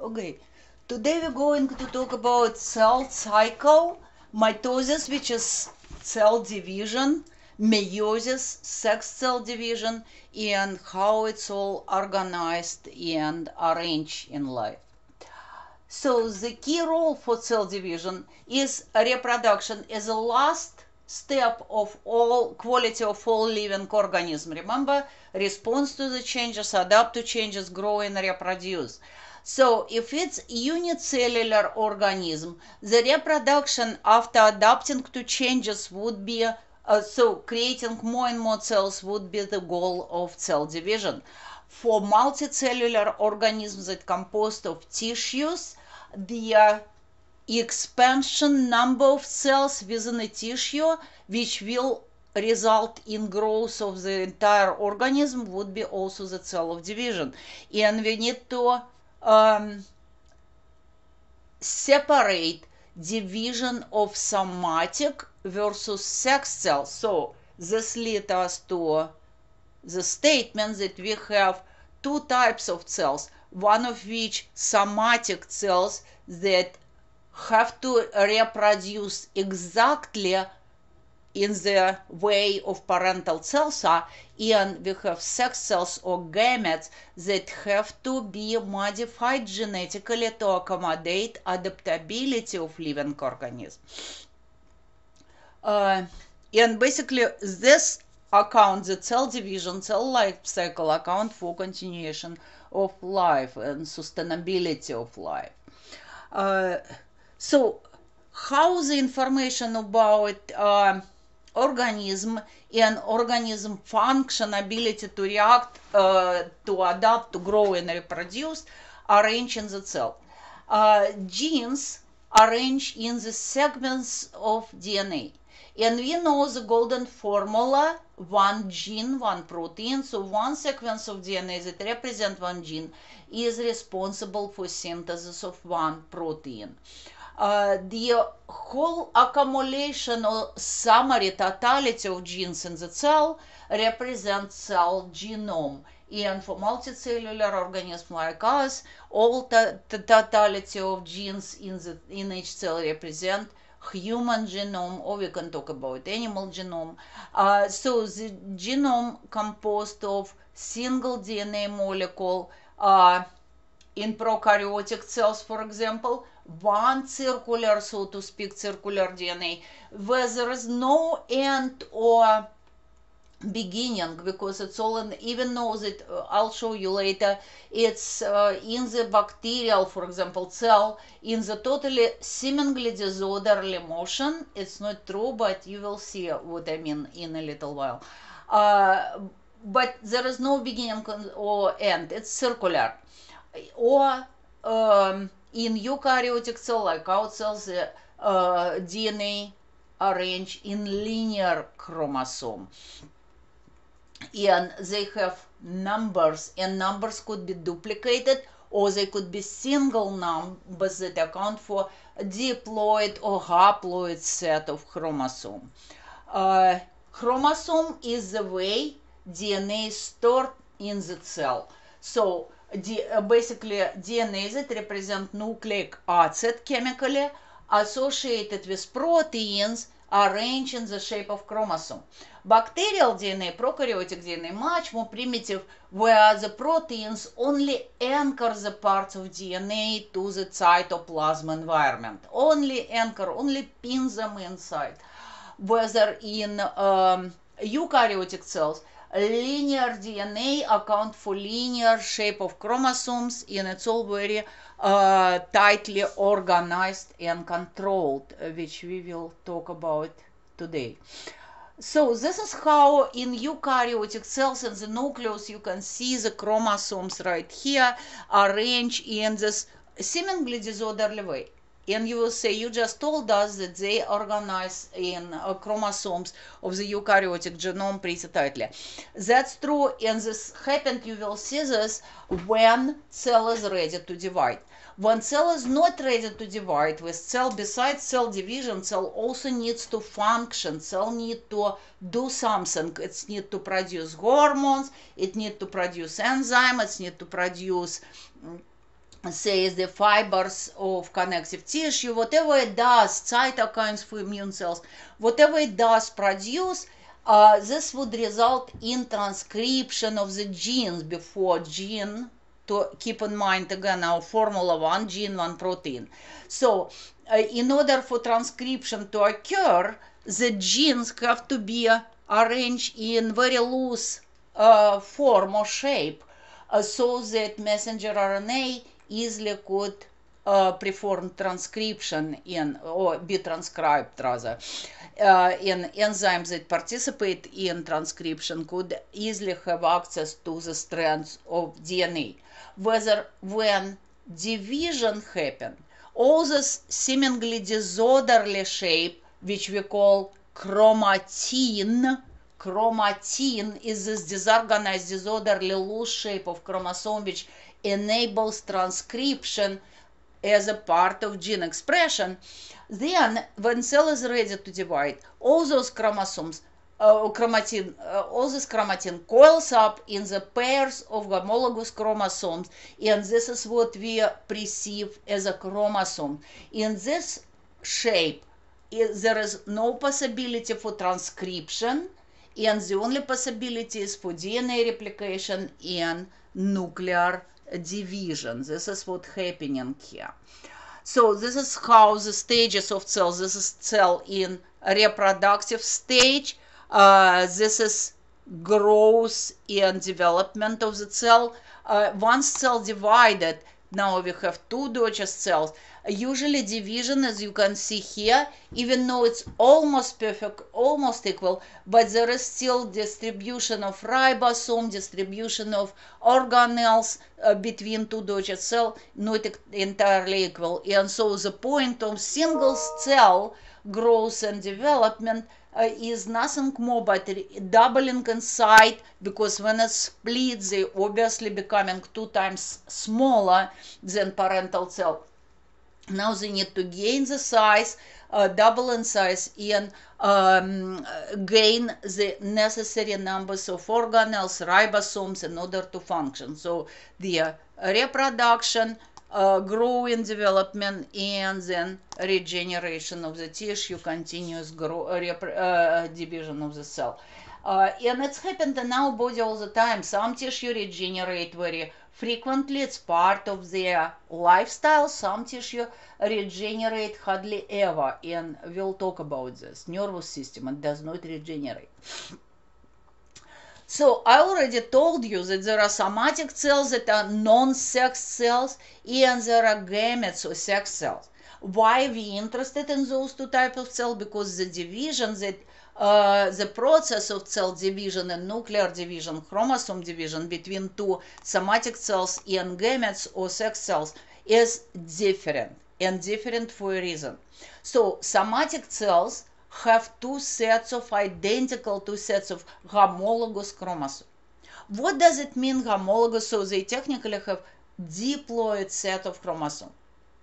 Okay, today we're going to talk about cell cycle, mitosis, which is cell division, meiosis, sex cell division, and how it's all organized and arranged in life. So the key role for cell division is reproduction as a last step of all quality of all living organism. Remember, response to the changes, adapt to changes, grow and reproduce. So if it's unicellular organism, the reproduction after adapting to changes would be so creating more and more cells would be the goal of cell division. For multicellular organisms that composed of tissues, the expansion number of cells within a tissue which will result in growth of the entire organism would be also the cell of division. And we need to separate division of somatic versus sex cells. So this leads us to the statement that we have two types of cells, one of which somatic cells that have to reproduce exactly in the way of parental cells are, and we have sex cells or gametes that have to be modified genetically to accommodate adaptability of living organism. And basically this account, the cell division, cell life cycle account for continuation of life and sustainability of life. So how the information about organism and organism function, ability to react, to adapt, to grow and reproduce, arrange in the cell. Genes arrange in the segments of DNA. And we know the golden formula, one gene, one protein. So one sequence of DNA that represents one gene is responsible for synthesis of one protein. The whole accumulation or summary totality of genes in the cell represents cell genome. And for multicellular organisms like us, all the totality of genes in each cell represent human genome, or we can talk about animal genome. So the genome composed of single DNA molecule in prokaryotic cells, for example, one circular, so to speak, circular DNA, where there is no end or beginning, because it's all in, even though that I'll show you later, it's in the bacterial, for example, cell, in the totally seemingly disorderly motion. It's not true, but you will see what I mean in a little while. But there is no beginning or end, it's circular. Or in eukaryotic cell, like our cells, the DNA arranged in linear chromosome. And they have numbers, and numbers could be duplicated, or they could be single numbers that account for diploid or haploid set of chromosome. Chromosome is the way DNA is stored in the cell. So basically DNA that represent nucleic acid chemically associated with proteins arranged in the shape of chromosome. Bacterial DNA, prokaryotic DNA, much more primitive, where the proteins only anchor the parts of DNA to the cytoplasm environment. Only anchor, only pin them inside. Whether in eukaryotic cells, linear DNA account for linear shape of chromosomes, and it's all very tightly organized and controlled, which we will talk about today. So this is how in eukaryotic cells in the nucleus you can see the chromosomes right here arranged in this seemingly disorderly way. And you will say, you just told us that they organize in chromosomes of the eukaryotic genome pretty tightly. That's true, and this happened, you will see this when cell is ready to divide. When cell is not ready to divide, with cell, besides cell division, cell also needs to function. Cell needs to do something. It needs to produce hormones, it needs to produce enzymes, it needs to produce says the fibers of connective tissue, whatever it does, cytokines for immune cells, whatever it does produce, this would result in transcription of the genes before gene. To keep in mind again our formula, one gene, one protein. So in order for transcription to occur, the genes have to be arranged in very loose form or shape, so that messenger RNA easily could perform transcription in, or be transcribed rather, in enzymes that participate in transcription could easily have access to the strands of DNA. Whether when division happens, all this seemingly disorderly shape, which we call chromatin is this disorganized, disorderly loose shape of chromosome which enables transcription as a part of gene expression. Then, when cell is ready to divide, all those chromosomes, all this chromatin coils up in the pairs of homologous chromosomes, and this is what we perceive as a chromosome. In this shape, there is no possibility for transcription, and the only possibility is for DNA replication and nuclear division. This is what's happening here. So this is how the stages of cells. This is cell in reproductive stage. This is growth and development of the cell. Once cell divided, now we have two digest cells. Usually division, as you can see here, even though it's almost perfect, almost equal, but there is still distribution of ribosome, distribution of organelles between two digest cells, not entirely equal. And so the point of single cell growth and development is nothing more but doubling in size, because when it splits, they obviously becoming 2 times smaller than parental cell. Now they need to gain the size, double in size, and gain the necessary numbers of organelles, ribosomes in order to function. So the reproduction, growing, development, and then regeneration of the tissue, continuous division of the cell. And it's happened in our body all the time. Some tissue regenerate very frequently. It's part of their lifestyle. Some tissue regenerate hardly ever, and we'll talk about this. Nervous system, it does not regenerate. So I already told you that there are somatic cells that are non-sex cells, and there are gametes or sex cells. Why are we interested in those two types of cells? Because the division that the process of cell division and nuclear division, chromosome division between two somatic cells and gametes or sex cells is different, and different for a reason. So somatic cells have two sets of homologous chromosomes. What does it mean homologous? So they technically have diploid set of chromosomes.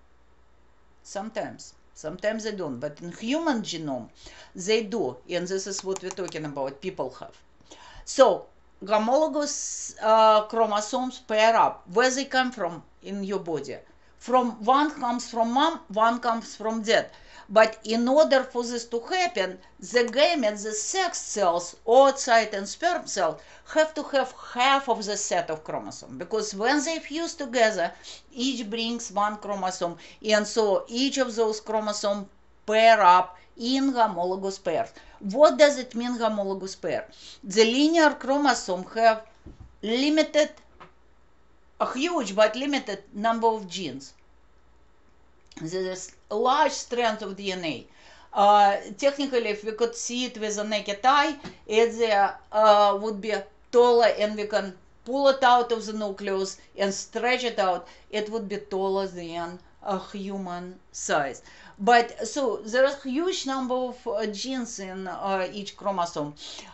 Sometimes they don't, but in human genome they do, and this is what we're talking about, people have. So homologous chromosomes pair up. Where they come from in your body? From one comes from mom, one comes from dad. But in order for this to happen, the gametes, the sex cells, oocyte and sperm cell, have to have half of the set of chromosomes. Because when they fuse together, each brings one chromosome. And so each of those chromosomes pair up in homologous pairs. What does it mean, homologous pair? The linear chromosome have limited, a huge but limited number of genes. There is a large strand of DNA. Technically, if we could see it with a naked eye, it would be taller, and we can pull it out of the nucleus and stretch it out. It would be taller than a human size. But so there is a huge number of genes in each chromosome.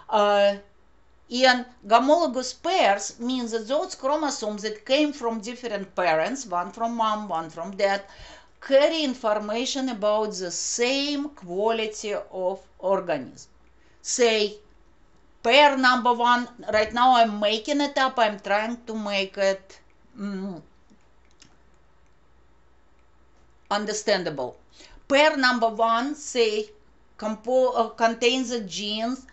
And homologous pairs means that those chromosomes that came from different parents, one from mom, one from dad, carry information about the same quality of organism. Say, pair number one, right now I'm making it up, I'm trying to make it understandable. Pair number 1 say contains the genes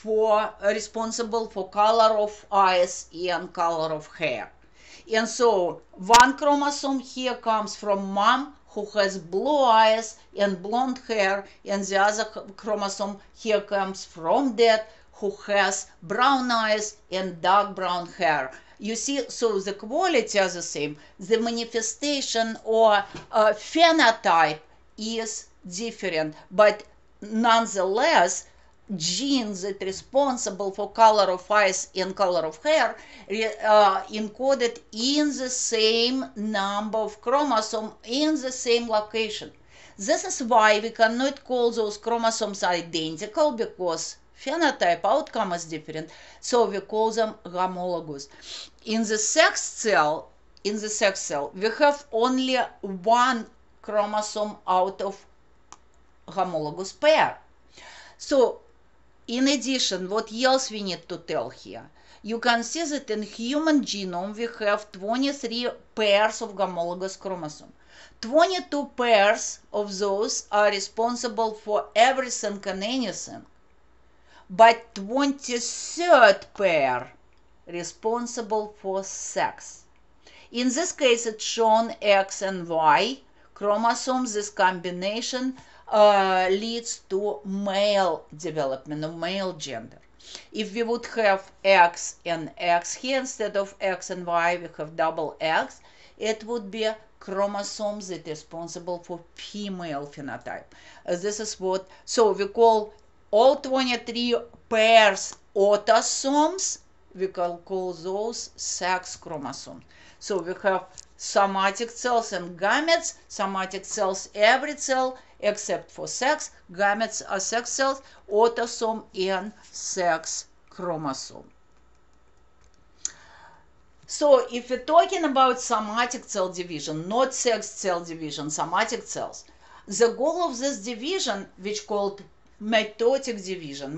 responsible for color of eyes and color of hair. And so one chromosome here comes from mom who has blue eyes and blonde hair, and the other chromosome here comes from dad who has brown eyes and dark brown hair. You see, so the quality are the same. The manifestation or phenotype is different, but nonetheless, genes that responsible for color of eyes and color of hair encoded in the same number of chromosomes in the same location. This is why we cannot call those chromosomes identical, because phenotype outcome is different, so we call them homologous. In the sex cell, we have only one chromosome out of homologous pair. So in addition, what else we need to tell here? You can see that in human genome we have 23 pairs of homologous chromosomes. 22 pairs of those are responsible for everything and anything, but 23rd pair responsible for sex. In this case, it's shown X and Y chromosomes. This combination leads to male development, of male gender. If we would have X and X here instead of X and Y, we have double X, it would be chromosomes that are responsible for female phenotype. This is what, so we call all 23 pairs autosomes, we can call those sex chromosomes. So we have somatic cells and gametes. Somatic cells, every cell except for sex. Gametes are sex cells, autosome and sex chromosome. So if we're talking about somatic cell division, not sex cell division, somatic cells, the goal of this division, which called mitotic division,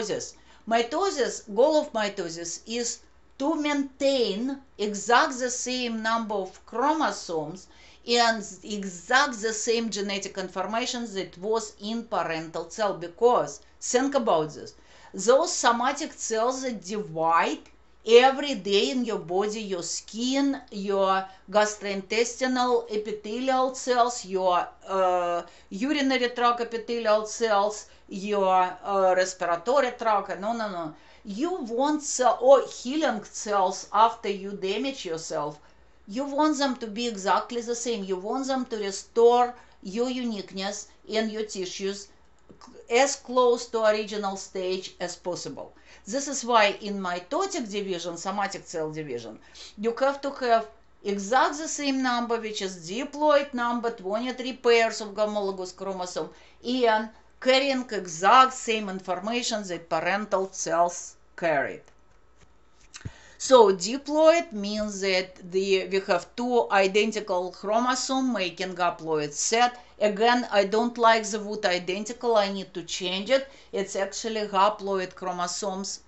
goal of mitosis is to maintain exact the same number of chromosomes and exact the same genetic information that was in parental cell. Because, think about this, those somatic cells that divide every day in your body, your skin, your gastrointestinal epithelial cells, your urinary tract epithelial cells, your respiratory tract, no. You want or healing cells after you damage yourself, you want them to be exactly the same. You want them to restore your uniqueness and your tissues as close to original stage as possible. This is why in mitotic division, somatic cell division, you have to have exact the same number, which is diploid number, 23 pairs of homologous chromosome, and carrying exact same information that parental cells carried. So diploid means that we have two identical chromosomes making haploid set. Again, I don't like the word identical, I need to change it. It's actually haploid chromosomes,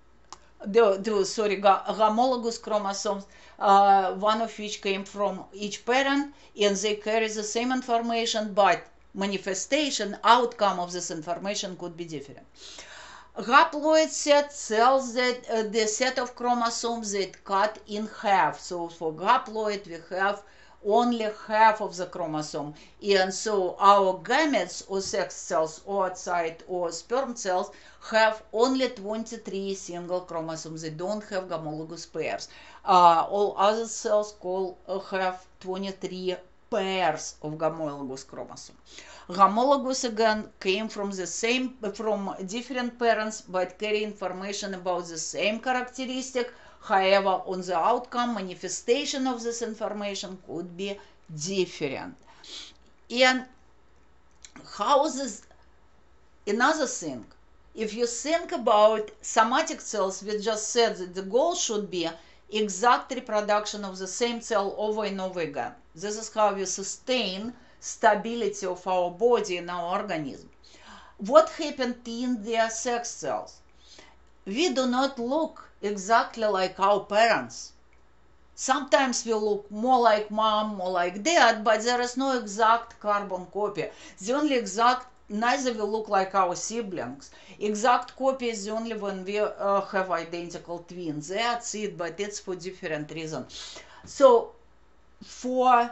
homologous chromosomes, one of which came from each parent, and they carry the same information, but manifestation, outcome of this information could be different. Haploid set tells that the set of chromosomes that cut in half. So for haploid we have only half of the chromosome, and so our gametes or sex cells, oocyte or sperm cells, have only 23 single chromosomes. They don't have homologous pairs. All other cells have 23 pairs of homologous chromosomes. Homologous again came from different parents, but carry information about the same characteristic. However, on the outcome, manifestation of this information could be different. And how this, another thing, if you think about somatic cells, we just said that the goal should be exact reproduction of the same cell over and over again. This is how we sustain stability of our body and our organism. What happened in their sex cells? We do not look exactly like our parents. Sometimes we look more like mom, more like dad, but there is no exact carbon copy. The only exact, neither will look like our siblings. Exact copy is only when we have identical twins. That's it, but it's for different reasons. So for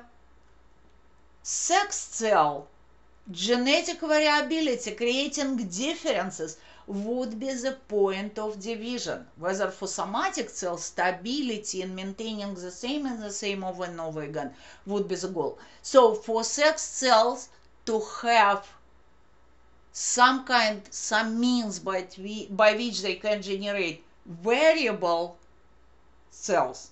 sex cell, genetic variability, creating differences, would be the point of division. Whether for somatic cells, stability and maintaining the same and the same over and over again would be the goal. So for sex cells to have some means by which they can generate variable cells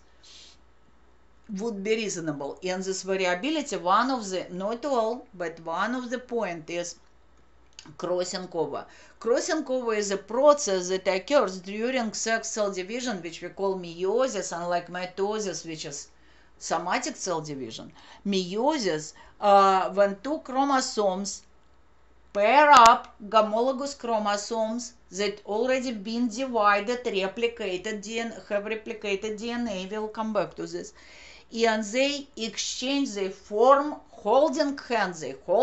would be reasonable. And this variability, one of the, not all, but one of the point is crossing over. Crossing over is a process that occurs during sex cell division, which we call meiosis, unlike mitosis, which is somatic cell division. Meiosis, when two chromosomes pair up, homologous chromosomes that already been divided, have replicated DNA, we'll come back to this, and they exchange, they form holding hands,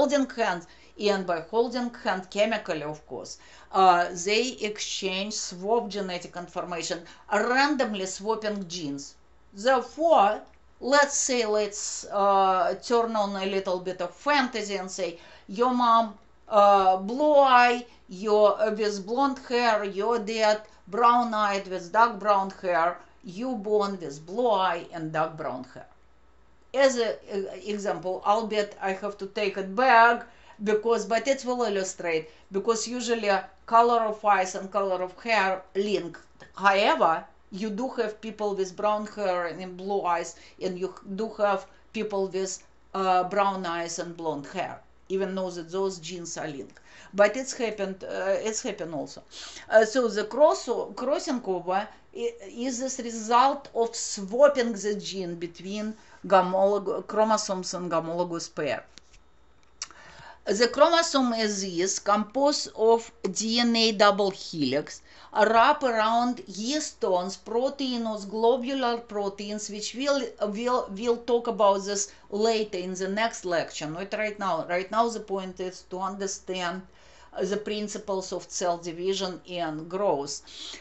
and by holding hand chemically, of course, they exchange, swap genetic information, randomly swapping genes. Therefore, let's turn on a little bit of fantasy and say your mom blue eye, you're with blonde hair, your dad brown-eyed with dark brown hair, you born with blue eye and dark brown hair. As an example, albeit I have to take it back, but it will illustrate, because usually color of eyes and color of hair link. However, you do have people with brown hair and blue eyes, and you do have people with brown eyes and blonde hair, even though that those genes are linked. But it's happened also. So the crossing over is this result of swapping the gene between chromosomes and homologous pair. The chromosome is composed of DNA double helix, wrap around histones, proteins, globular proteins, which we'll talk about this later in the next lecture, not right now. Right now the point is to understand the principles of cell division and growth.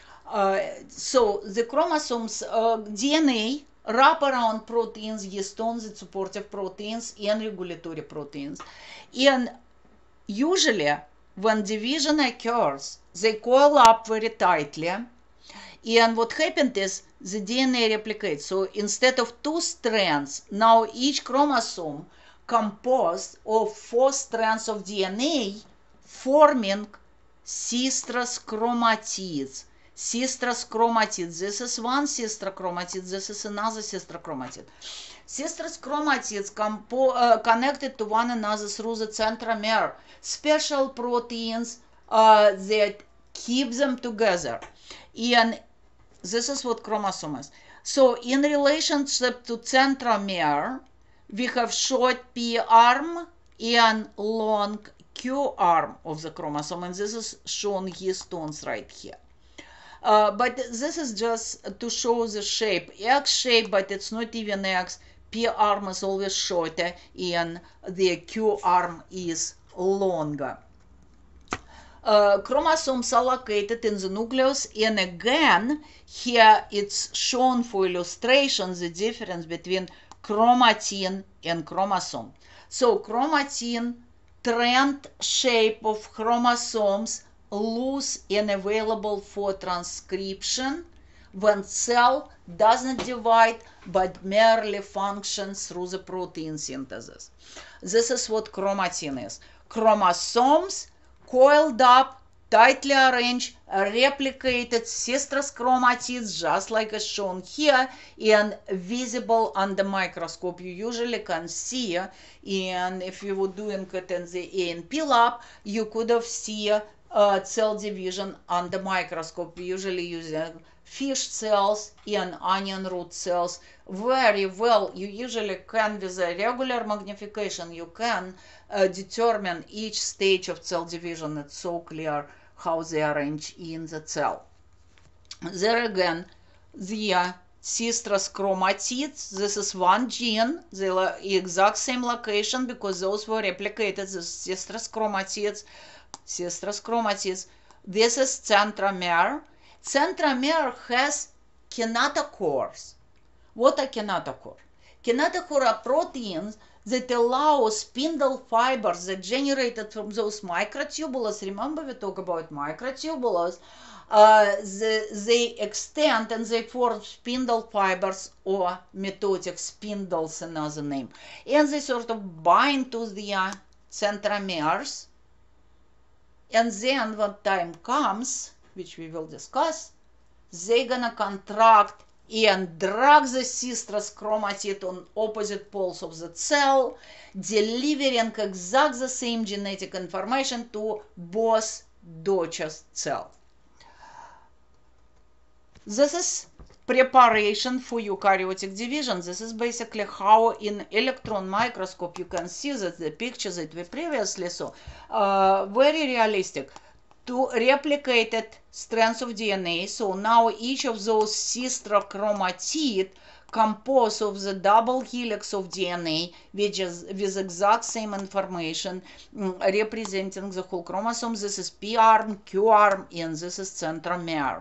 So the chromosomes, DNA, wrap around proteins, histones, the supportive proteins, and regulatory proteins. And usually, when division occurs, they coil up very tightly. And what happened is the DNA replicates. So instead of 2 strands, now each chromosome composed of 4 strands of DNA, forming sistrous chromatids. Sistrous chromatid. This is one sister chromatid. This is another sister chromatid. Sistrous chromatids connected to one another through the centromere. Special proteins that keep them together. And this is what chromosome is. So in relationship to centromere, we have short P arm and long Q arm of the chromosome. And this is shown histones right here. But this is just to show the shape. X shape, but it's not even X. P arm is always shorter and the Q arm is longer. Chromosomes are located in the nucleus, and again, here it's shown for illustration the difference between chromatin and chromosome. So chromatin, trend shape of chromosomes, loose and available for transcription when cell doesn't divide but merely functions through the protein synthesis. This is what chromatin is. Chromosomes coiled up, tightly arranged, replicated sistrous chromatids, just like as shown here, and visible under microscope. You usually can see, and if you were doing it in the A&P lab, you could have seen cell division under microscope, usually using fish cells and onion root cells. Very well, you usually can, with a regular magnification, you can determine each stage of cell division. It's so clear how they arrange in the cell. There again, the Sistrous chromatids. This is one gene, the exact same location because those were replicated, the sistrous chromatids. This is centromere. Centromere has kinetochores. What are kinetochores? Kinetochores are proteins that allow spindle fibers that generated from those microtubules. Remember we talk about microtubules. They extend and they form spindle fibers or mitotic spindles, another name. And they sort of bind to the centromeres. And then when time comes, which we will discuss, they're gonna contract and drag the sistrous chromatid on opposite poles of the cell, delivering exact the same genetic information to both Dutch's cells. This is preparation for eukaryotic division. This is basically how in electron microscope you can see that the picture that we previously saw, very realistic. To replicated strands of DNA. So now each of those sister chromatid composed of the double helix of DNA, which is with exact same information representing the whole chromosome. This is P arm, Q arm, and this is centromere.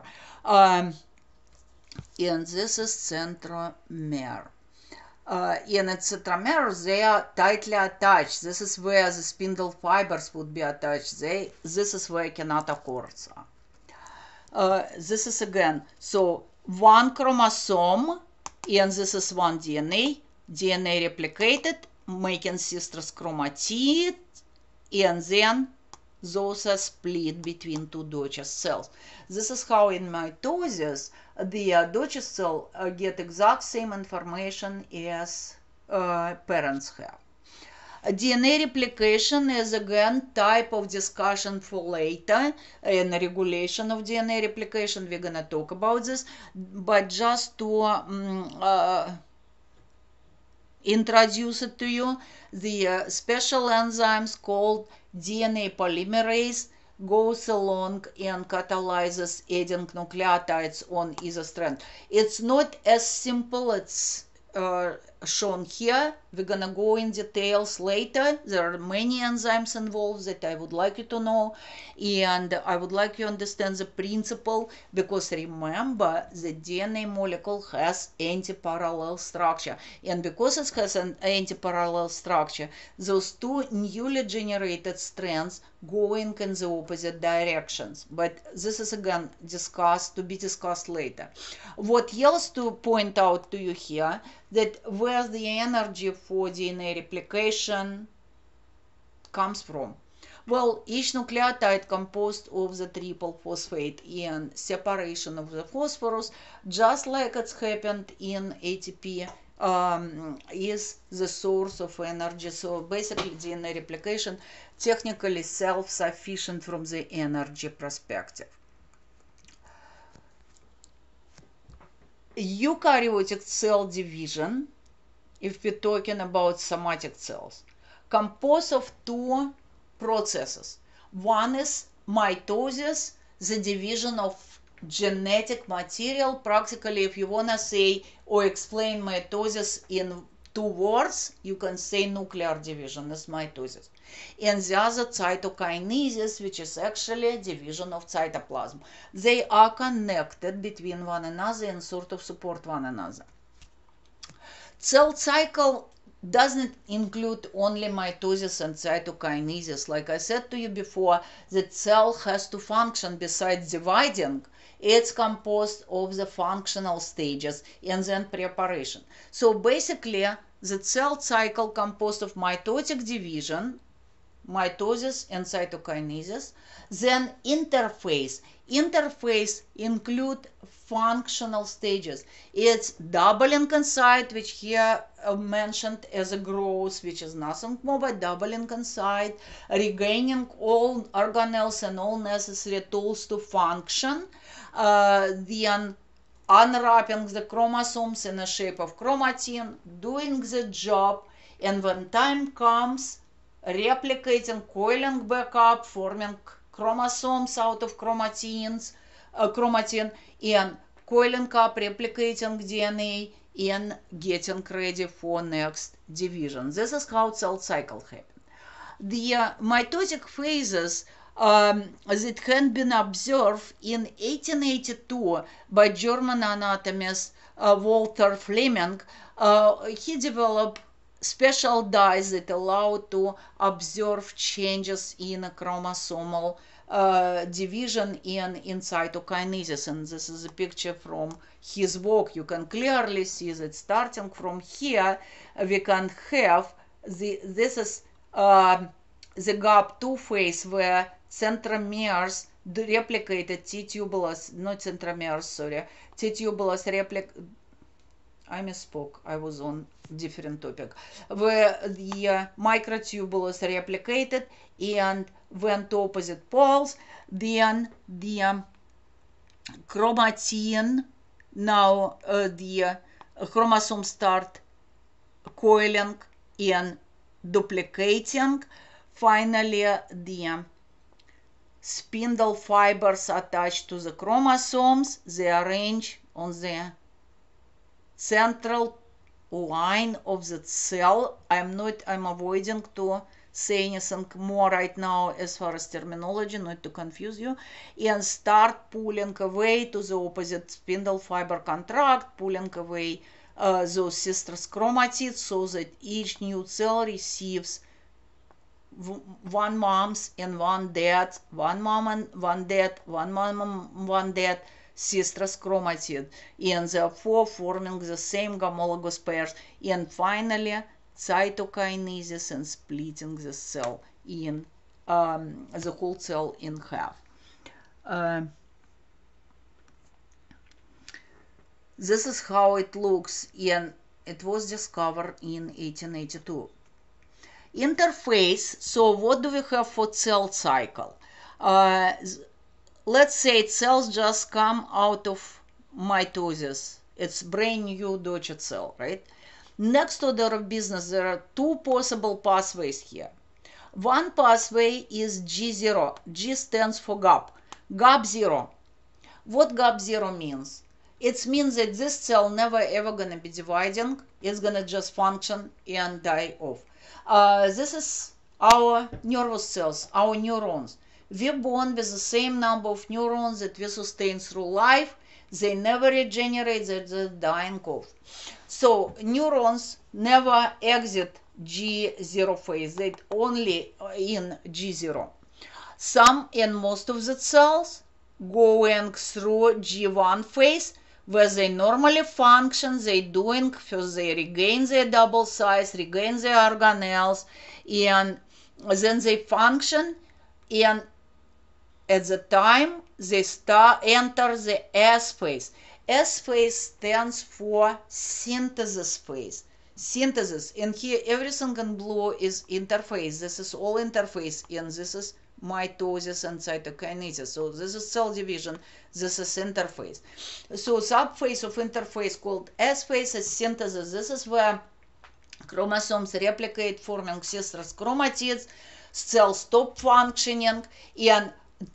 And this is centromere. In its centromere, they are tightly attached. This is where the spindle fibers would be attached. This is where kinetochores are. This is again, so one chromosome, and this is one DNA. DNA replicated, making sistrous chromatid, and then those are split between two Dutch's cells. This is how in mitosis the Dutch's cell get exact same information as parents have. DNA replication is again type of discussion for later, and regulation of DNA replication. We're gonna talk about this, but just to introduce it to you, the special enzymes called DNA polymerase goes along and catalyzes adding nucleotides on either strand. It's not as simple as shown here. We're gonna go in details later. There are many enzymes involved that I would like you to know, and I would like you to understand the principle, because remember the DNA molecule has antiparallel structure, and because it has an antiparallel structure, those two newly generated strands going in the opposite directions. But this is again to be discussed later. What else to point out to you here, that where the energy for DNA replication comes from. Well, each nucleotide composed of the triple phosphate and separation of the phosphorus, just like it's happened in ATP, is the source of energy. So basically DNA replication technically self-sufficient from the energy perspective. Eukaryotic cell division, if we're talking about somatic cells, composed of two processes. One is mitosis, the division of genetic material. Practically, if you want to say or explain mitosis in two words, you can say nuclear division is mitosis. And the other, cytokinesis, which is actually a division of cytoplasm. They are connected between one another and sort of support one another. Cell cycle doesn't include only mitosis and cytokinesis. Like I said to you before, the cell has to function besides dividing. It's composed of the functional stages and then preparation. So basically, the cell cycle composed of mitotic division, mitosis and cytokinesis, then interphase. Interphase include functional stages. It's doubling inside, which here mentioned as a growth, which is nothing more but doubling inside, regaining all organelles and all necessary tools to function, then unwrapping the chromosomes in the shape of chromatin, doing the job, and when time comes, replicating, coiling back up, forming chromosomes out of chromatin, and coiling up, replicating DNA, and getting ready for next division. This is how cell cycle happens. The mitotic phases that had been observed in 1882 by German anatomist Walter Fleming, he developed special dyes that allow to observe changes in chromosomal division and in cytokinesis. And this is a picture from his work. You can clearly see that starting from here, we can have this is the GAP2 phase where centromeres replicated T-tubulus, not centromeres, sorry, T-tubulus I misspoke, I was on different topic, where the microtubulus replicated and went to opposite poles, then the chromatin, now the chromosomes start coiling and duplicating. Finally, the spindle fibers attached to the chromosomes, they arrange on the central line of the cell. I'm avoiding to say anything more right now as far as terminology, not to confuse you, and start pulling away to the opposite spindle fiber contract, pulling away those sister chromatids so that each new cell receives one mom's and one dad, one mom and one dad, one mom, one dad, sister's chromatid, and therefore forming the same homologous pairs, and finally cytokinesis and splitting the cell in the whole cell in half. This is how it looks, and it was discovered in 1882. Interphase. So what do we have for cell cycle? Let's say cells just come out of mitosis. It's brand new dotted cell, right? Next order of business, there are two possible pathways here. One pathway is G0. G stands for GAP. GAP0. What GAP0 means? It means that this cell never ever gonna be dividing. It's gonna just function and die off. This is our nervous cells, our neurons. We're born with the same number of neurons that we sustain through life. They never regenerate, they're dying off. So neurons never exit G0 phase, they only in G0. Some and most of the cells going through G1 phase, where they normally function, they doing, first they regain their double size, regain their organelles, and then they function, and at the time they enter the S phase. S phase stands for synthesis phase. Synthesis, and here everything in blue is interphase. This is all interphase, and this is mitosis and cytokinesis. So this is cell division, this is interphase. So subphase of interphase called S phase is synthesis. This is where chromosomes replicate, forming sister chromatids, cells stop functioning, and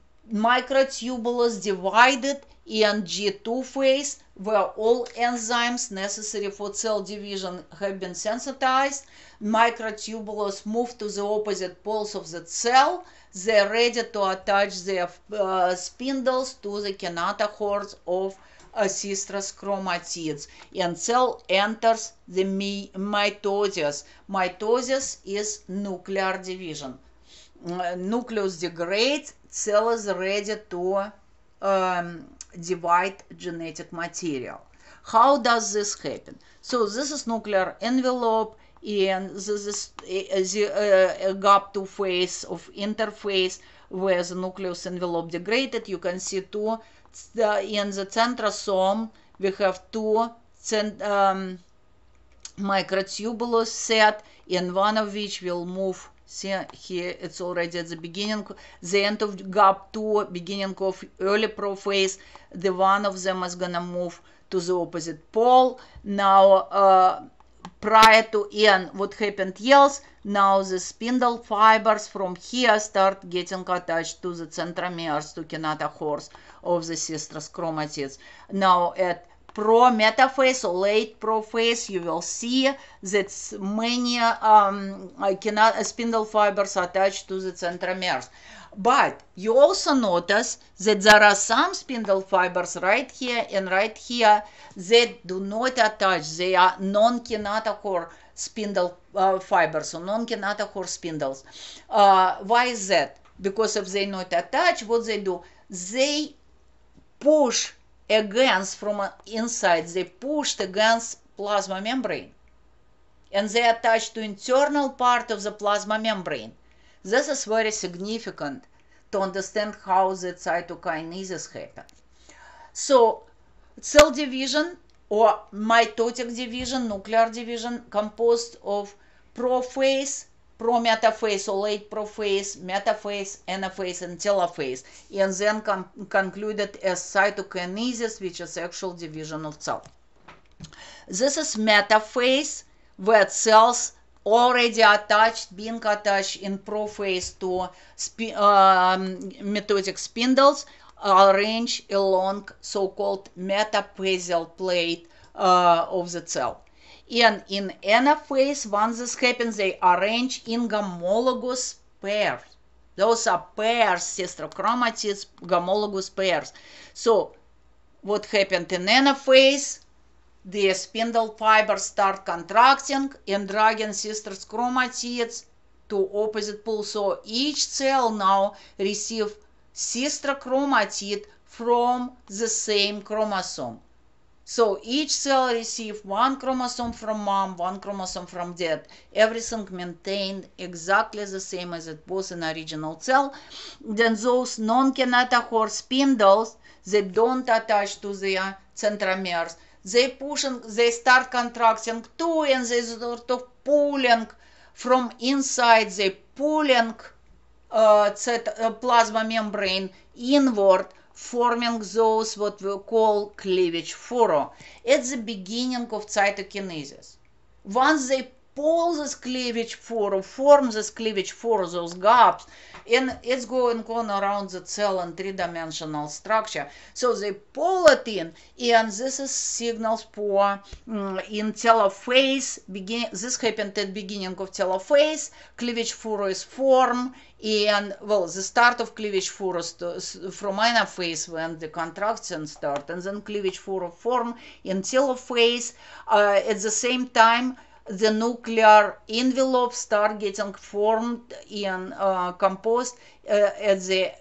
microtubulus divided in G2 phase, where all enzymes necessary for cell division have been sensitized. Microtubulus move to the opposite poles of the cell. They're ready to attach their spindles to the kinetochores of sistrous chromatids, and cell enters the mitosis. Mitosis is nuclear division. Nucleus degrades, cell is ready to divide genetic material. How does this happen? So this is nuclear envelope, and this is the GAP2 phase of interphase, where the nucleus envelope degraded. You can see two in the centrosome. We have two microtubulus set, and one of which will move. See here, it's already at the beginning, the end of GAP2, beginning of early prophase. The one of them is gonna move to the opposite pole. Now prior to and what happened else, now the spindle fibers from here start getting attached to the centromeres, to kinetochores of the citrus chromatids. Now at pro-metaphase or late prophase, you will see that many spindle fibers attached to the centromeres. But you also notice that there are some spindle fibers right here and right here that do not attach. They are non-kinetochore spindle fibers or non-kinetochore spindles. Why is that? Because if they not attach, what they do? They push against from inside. They pushed against plasma membrane. And they attach to internal part of the plasma membrane. This is very significant to understand how the cytokinesis happens. So, cell division or mitotic division, nuclear division, composed of prophase, pro-metaphase or late prophase, metaphase, anaphase, and telophase, and then concluded as cytokinesis, which is actual division of cell. This is metaphase, where cells already attached, being attached in prophase to mitotic spindles, arranged along so-called metaphasial plate of the cell. And in anaphase, once this happens, they arrange in homologous pairs. Those are pairs, sister chromatids, homologous pairs. So what happened in anaphase? The spindle fibers start contracting and dragging sister chromatids to opposite poles. So each cell now receives sister chromatid from the same chromosome. So each cell receives one chromosome from mom, one chromosome from dad. Everything maintained exactly the same as it was in original cell. Then those non-kinetochore spindles that don't attach to their centromeres, they start contracting too, and they sort of pulling from inside. They pulling plasma membrane inward, forming those what we call cleavage furrow. At the beginning of cytokinesis, once they pull this cleavage furrow, form this cleavage furrow, those gaps, and it's going on around the cell in three-dimensional structure. So they pull it in, and this is signals for in telophase. This happened at the beginning of telophase. Cleavage furrow is formed, and well, the start of cleavage furrow from anaphase when the contraction start, and then cleavage furrow form in telophase. At the same time, the nuclear envelope start getting formed and composed at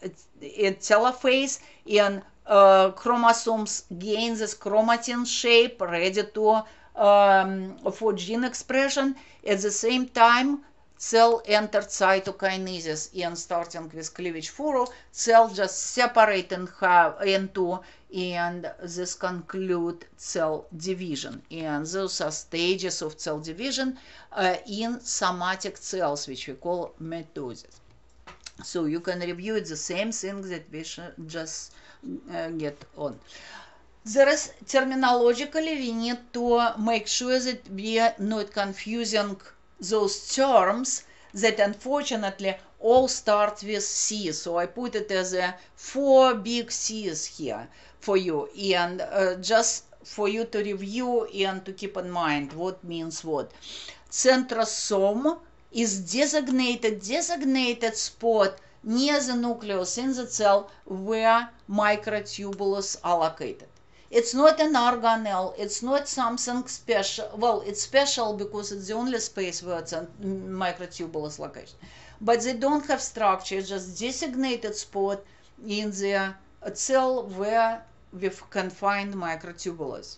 telophase, and chromosomes gain this chromatin shape, ready to for gene expression. At the same time, cell entered cytokinesis, and starting with cleavage furrow, cell just separate into, and this conclude cell division. And those are stages of cell division in somatic cells, which we call mitosis. So you can review it, the same thing that we should just get on. There is terminologically, we need to make sure that we are not confusing those terms that unfortunately all start with C. So I put it as 4 big C's here for you, and just for you to review and to keep in mind what means what. Centrosome is designated spot near the nucleus in the cell where microtubules are located. It's not an organelle, it's not something special. Well, it's special because it's the only space where it's a microtubule is located. But they don't have structure, it's just designated spot in the cell where we've confined microtubules.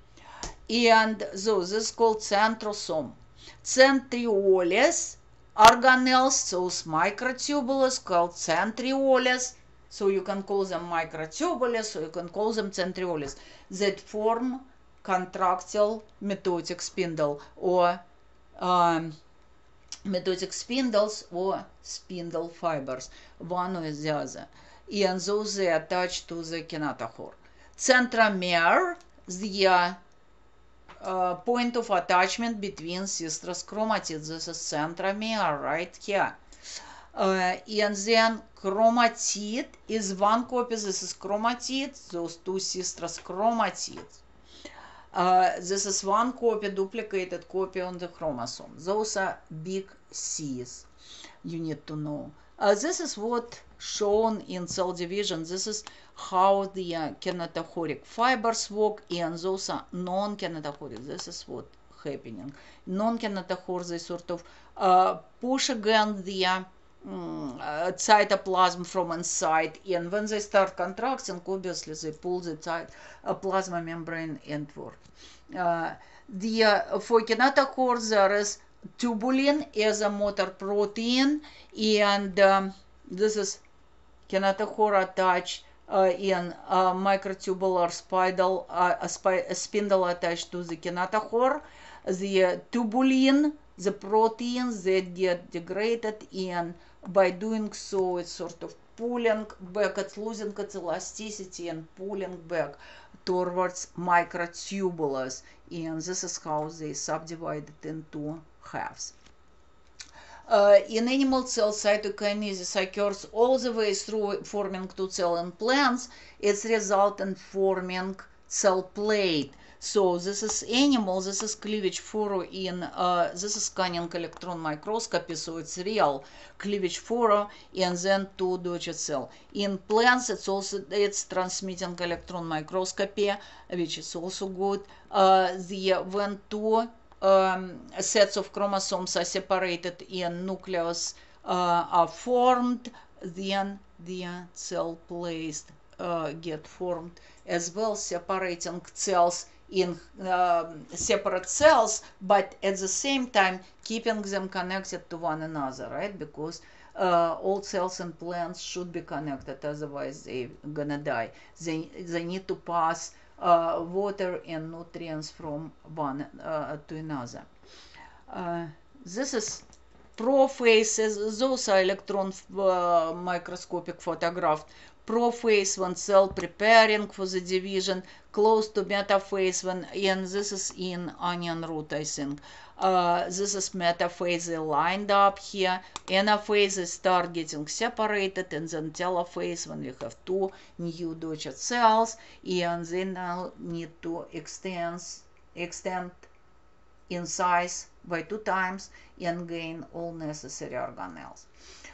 And so this is called centrosome. Centrioles, organelles, those microtubules called centrioles. So you can call them microtubules, or you can call them centrioles, that form contractile mitotic spindle, or mitotic spindles, or spindle fibers, one or the other. And those they attach to the kinetochore. Centromere, the point of attachment between cistrus chromatids. This is centromere right here. And then chromatid is one copy. This is chromatid, those two cistrus chromatids. This is one copy, duplicated copy on the chromosome. Those are big C's, you need to know. This is what shown in cell division. This is how the kinetochoric fibers work, and those are non-kinetochoric. This is what happening. Non-kinetochoric, they sort of push against the cytoplasm from inside, and when they start contracting, obviously they pull the plasma membrane inward. For kinetochore there is tubulin as a motor protein, and this is kinetochore attached in microtubular spindle attached to the kinetochore. The tubulin, the proteins that get degraded, and by doing so it's sort of pulling back, it's losing its elasticity and pulling back towards microtubulars, and this is how they subdivided into halves. In animal cells, cytokinesis occurs all the way through forming two cells in plants. It's result in forming cell plate. So this is animal, this is cleavage furrow in, this is scanning electron microscopy, so it's real cleavage furrow, and then two Dötcher cell. In plants, it's transmitting electron microscopy, which is also good. When two sets of chromosomes are separated and nucleus are formed, then the cell plates get formed as well, separating cells in separate cells, but at the same time keeping them connected to one another, right? Because all cells in plants should be connected, otherwise they're gonna die. They need to pass water and nutrients from one to another. This is prophases. Those are electron microscopic photographs. Prophase when cell preparing for the division, close to metaphase when, and this is in onion root, I think. This is metaphase lined up here. Anaphases start getting separated, and then telophase when we have two new Dötcher cells, and they now need to extend in size by 2 times and gain all necessary organelles.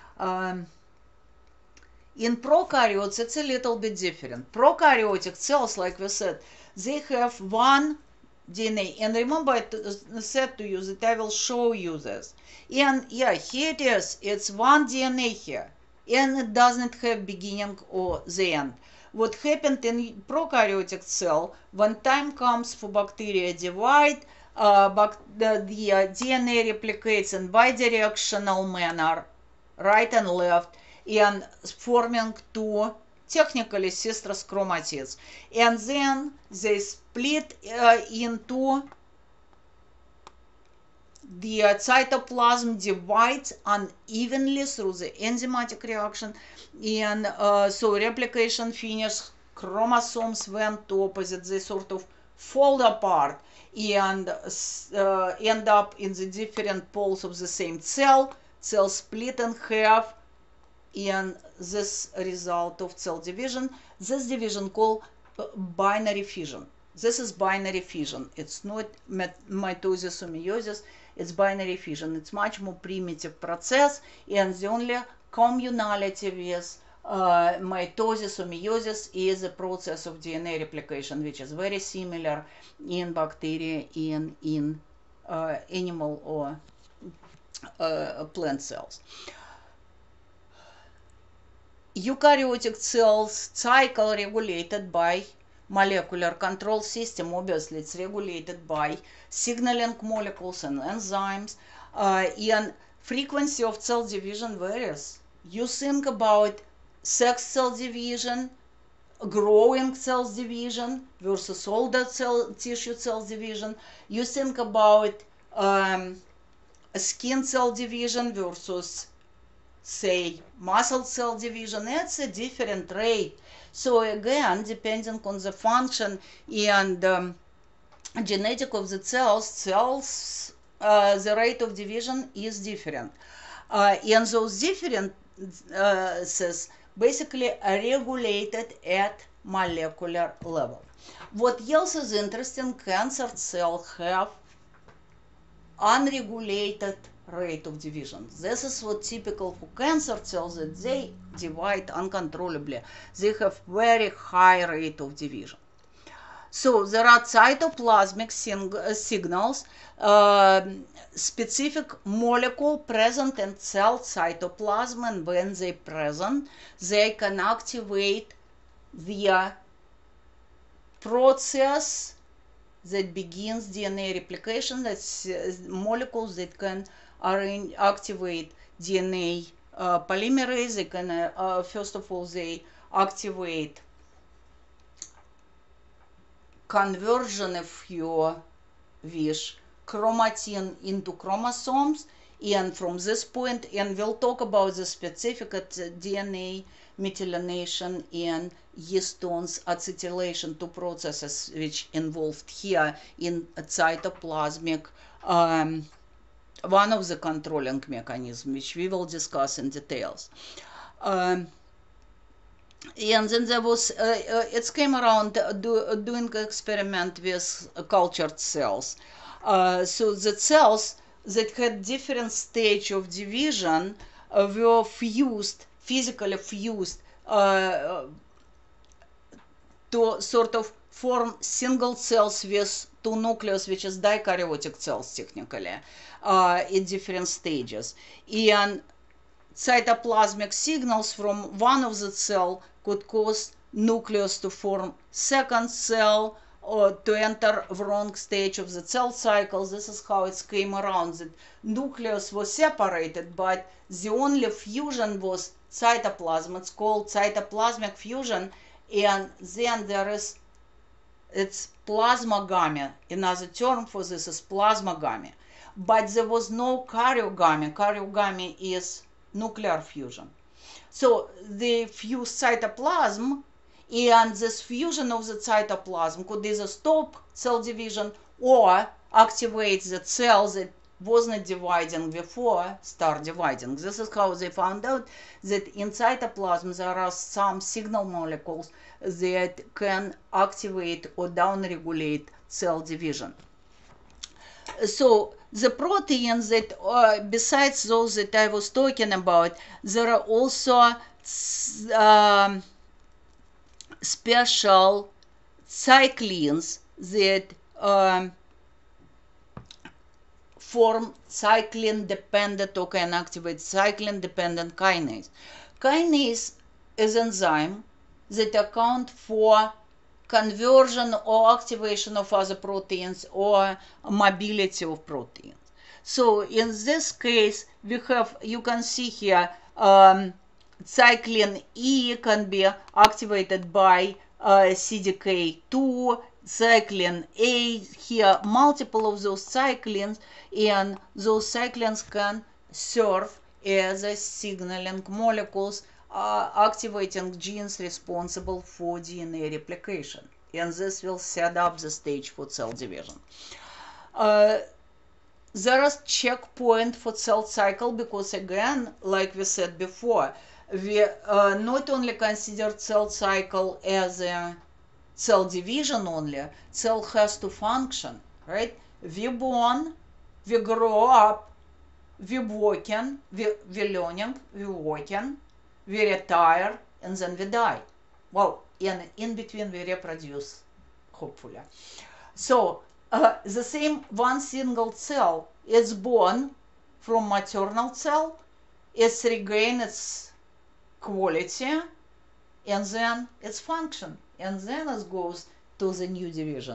In prokaryotes, it's a little bit different. Prokaryotic cells, like we said, they have one DNA. And remember, I said to you that I will show you this. And yeah, here it is. It's one DNA here. And it doesn't have beginning or the end. What happened in prokaryotic cell, when time comes for bacteria divide, the DNA replicates in bidirectional manner, right and left, and forming two technically cistrus chromatids, and then they split into the cytoplasm divides unevenly through the enzymatic reaction, and so replication finished, chromosomes went to opposite, they sort of fold apart and end up in the different poles of the same cell split in half, and this result of cell division, this division called binary fission. This is binary fission. It's not mitosis or meiosis, it's binary fission. It's much more primitive process, and the only communality with mitosis or meiosis is a process of DNA replication, which is very similar in bacteria and in animal or plant cells. Eukaryotic cells cycle regulated by molecular control system. Obviously, it's regulated by signaling molecules and enzymes, and frequency of cell division varies. You think about sex cell division, growing cells division versus older tissue cells division. You think about skin cell division versus, say, muscle cell division. It's a different rate. So again, depending on the function and genetic of the cells, the rate of division is different. And those differences basically are regulated at molecular level. What else is interesting, cancer cells have unregulated rate of division. This is what typical for cancer cells, that they divide uncontrollably. They have very high rate of division. So there are cytoplasmic signals, specific molecule present in cell cytoplasm, and when they present, they can activate the process that begins DNA replication. That's molecules that can activate DNA polymerase. They can, first of all, they activate conversion, if you wish, chromatin into chromosomes, and from this point, and we'll talk about the specific DNA methylation and histones acetylation, two processes which involved here in cytoplasmic, one of the controlling mechanisms, which we will discuss in details. And then there was, it came around doing experiment with cultured cells. So the cells that had different stage of division were fused, physically fused, to sort of form single cells with two nucleus, which is dikaryotic cells technically, in different stages. And cytoplasmic signals from one of the cell could cause nucleus to form second cell or to enter the wrong stage of the cell cycle. This is how it came around, that nucleus was separated, but the only fusion was cytoplasm. It's called cytoplasmic fusion, and then there is, it's plasmogamy. Another term for this is plasmogamy. But there was no karyogamy. Karyogamy is nuclear fusion. So they fused cytoplasm, and this fusion of the cytoplasm could either stop cell division or activate the cell that was not dividing before start dividing. This is how they found out that in cytoplasm there are some signal molecules that can activate or downregulate cell division. So the proteins that, besides those that I was talking about, there are also special cyclins that form cyclin-dependent or can activate cyclin-dependent kinase. Kinase is an enzyme that account for conversion or activation of other proteins or mobility of proteins. So in this case, we have, you can see here, cyclin E can be activated by CDK2, cyclin A, here multiple of those cyclins, and those cyclins can serve as a signaling molecules activating genes responsible for DNA replication, and this will set up the stage for cell division. There is checkpoint for cell cycle because, again, like we said before, we not only consider cell cycle as a cell division only, cell has to function, right? We born, we grow up, we working, we learning, we working, we retire, and then we die. Well, in between we reproduce, hopefully. So the same one single cell is born from maternal cell, it's regain its quality, and then its function, and then it goes to the new division.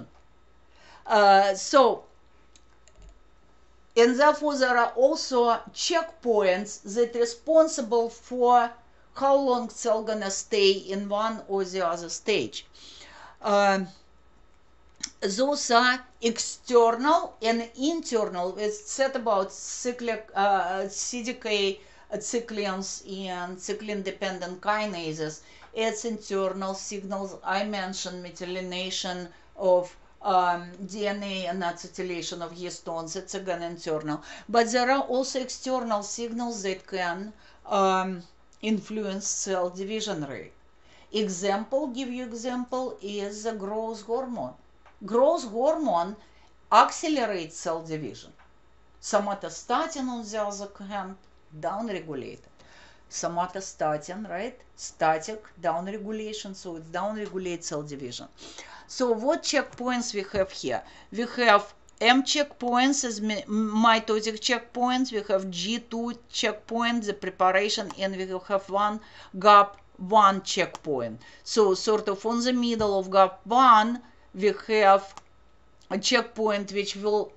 And therefore there are also checkpoints that are responsible for how long cell gonna stay in one or the other stage. Those are external and internal. It's said about cyclic CDK cyclins and cyclin-dependent kinases. It's internal signals. I mentioned methylation of DNA and acetylation of histones. It's again internal. But there are also external signals that can influence cell division rate. Give you example is the growth hormone. Growth hormone accelerates cell division. Somatostatin, on the other hand, downregulated. Somatostatin, right? Static downregulation, so it downregulates cell division. So what checkpoints we have here? We have M checkpoints as mitotic checkpoints. We have G2 checkpoint, the preparation, and we have one GAP1 checkpoint. So sort of on the middle of GAP1, we have a checkpoint which will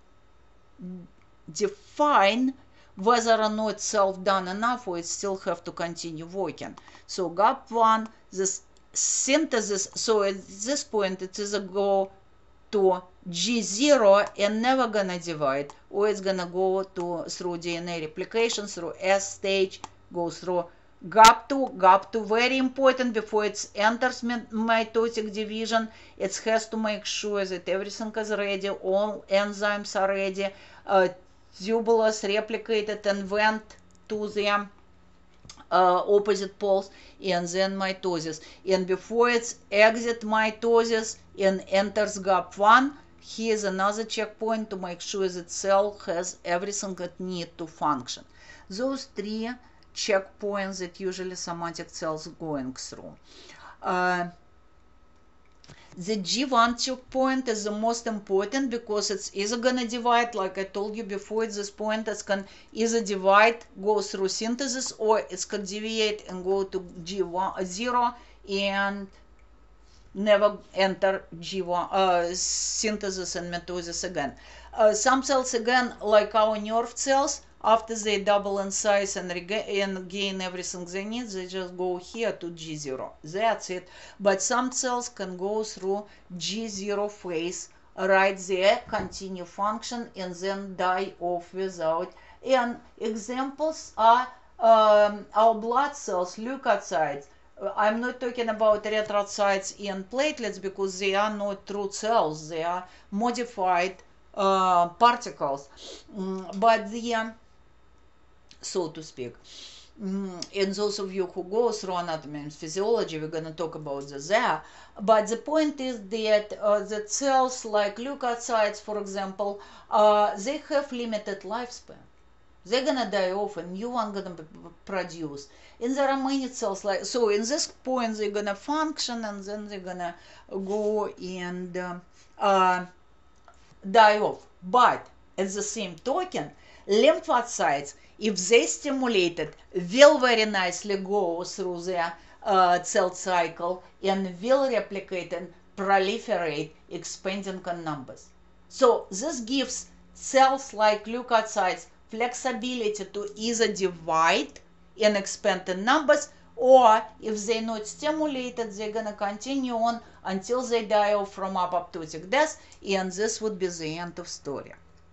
define whether or not self done enough or it still have to continue working. So GAP1, this synthesis, so at this point it is a go to G0 and never gonna divide, or it's gonna go through DNA replication, through S stage, go through GAP2 very important before it enters mitotic division. It has to make sure that everything is ready, all enzymes are ready, tubulars replicated and went to the opposite poles, and then mitosis. And before it exit mitosis and enters GAP1, here's another checkpoint to make sure that cell has everything it needs to function. Those three checkpoints that usually somatic cells going through. The G1 checkpoint is the most important because it's either gonna divide, like I told you before, at this point it's can either divide, go through synthesis, or it's can deviate and go to G0 and never enter G1 synthesis and mitosis again. Some cells again, like our nerve cells, after they double in size and gain everything they need, they just go here to G0. That's it. But some cells can go through G0 phase right there, continue function, and then die off without. And examples are our blood cells, leukocytes. I'm not talking about erythrocytes and platelets because they are not true cells. They are modified particles. But the so to speak. And those of you who go through anatomy and physiology, we're going to talk about this there. But the point is that the cells like leukocytes, for example, they have limited lifespan. They're going to die off and new one going to be produced. And there are many cells like, so in this point they're going to function and then they're going to go and die off. But at the same token, lymphocytes, if they stimulated, will very nicely go through the cell cycle and will replicate and proliferate, expanding in numbers. So this gives cells like leukocytes flexibility to either divide and expand in numbers, or if they're not stimulated, they're going to continue on until they die off from apoptotic death, and this would be the end of story.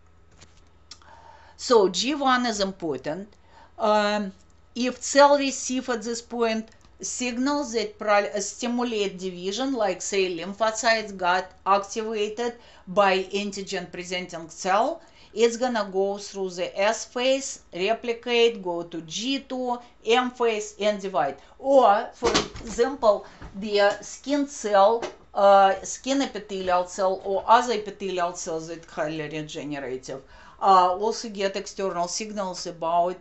So G1 is important. If cell receive at this point signals that stimulate division, like say lymphocytes got activated by antigen presenting cell, it's gonna go through the S phase, replicate, go to G2, M phase, and divide. Or, for example, the skin cell, skin epithelial cell, or other epithelial cells that are highly regenerative, also get external signals about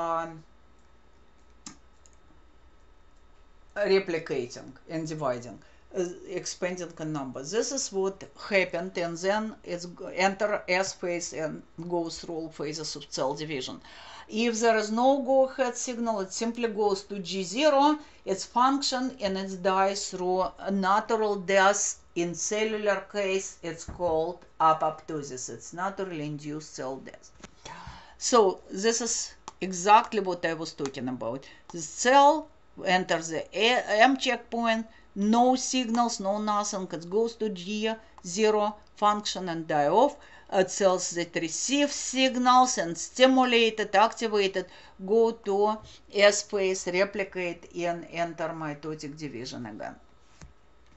replicating and dividing, expanding in numbers. This is what happened, and then it's enter S phase and goes through all phases of cell division. If there is no go-ahead signal, it simply goes to G0, its function, and it dies through a natural death. In cellular case, it's called apoptosis. It's naturally induced cell death. So this is exactly what I was talking about. The cell enters the M checkpoint, no signals, no nothing. It goes to G0 function and die off. Cells that receive signals and stimulated, activated, go to S phase, replicate, and enter mitotic division again.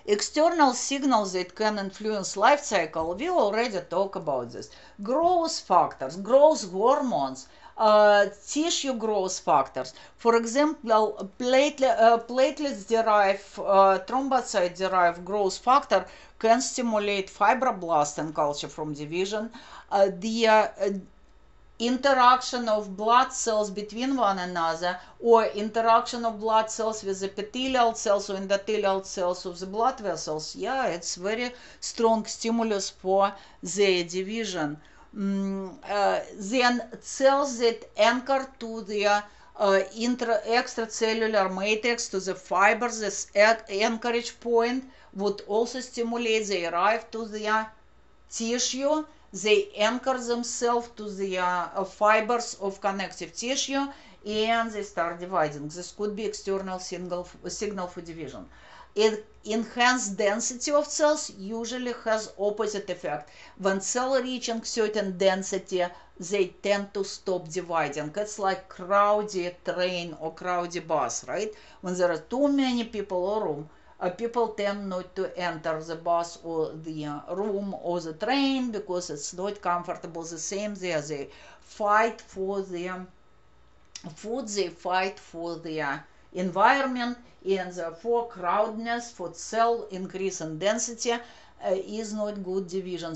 External signals that can influence life cycle, we already talk about this. Growth factors, growth hormones, tissue growth factors. For example, platelets derive, thrombocyte derived growth factor can stimulate fibroblast and culture from division. The interaction of blood cells between one another, or interaction of blood cells with epithelial cells or endothelial cells of the blood vessels, yeah, it's very strong stimulus for their division. Then cells that anchor to the extracellular matrix, to the fibers, this anchorage point would also stimulate. They arrive to the tissue, they anchor themselves to the fibers of connective tissue, and they start dividing. This could be external signal for division. Enhanced density of cells usually has opposite effect. When cell reaching certain density, they tend to stop dividing. It's like crowded train or crowded bus, right? When there are too many people or room, people tend not to enter the bus or the room or the train because it's not comfortable. The same there, they fight for the food, they fight for the environment, and therefore crowdedness for cell increase in density is not good division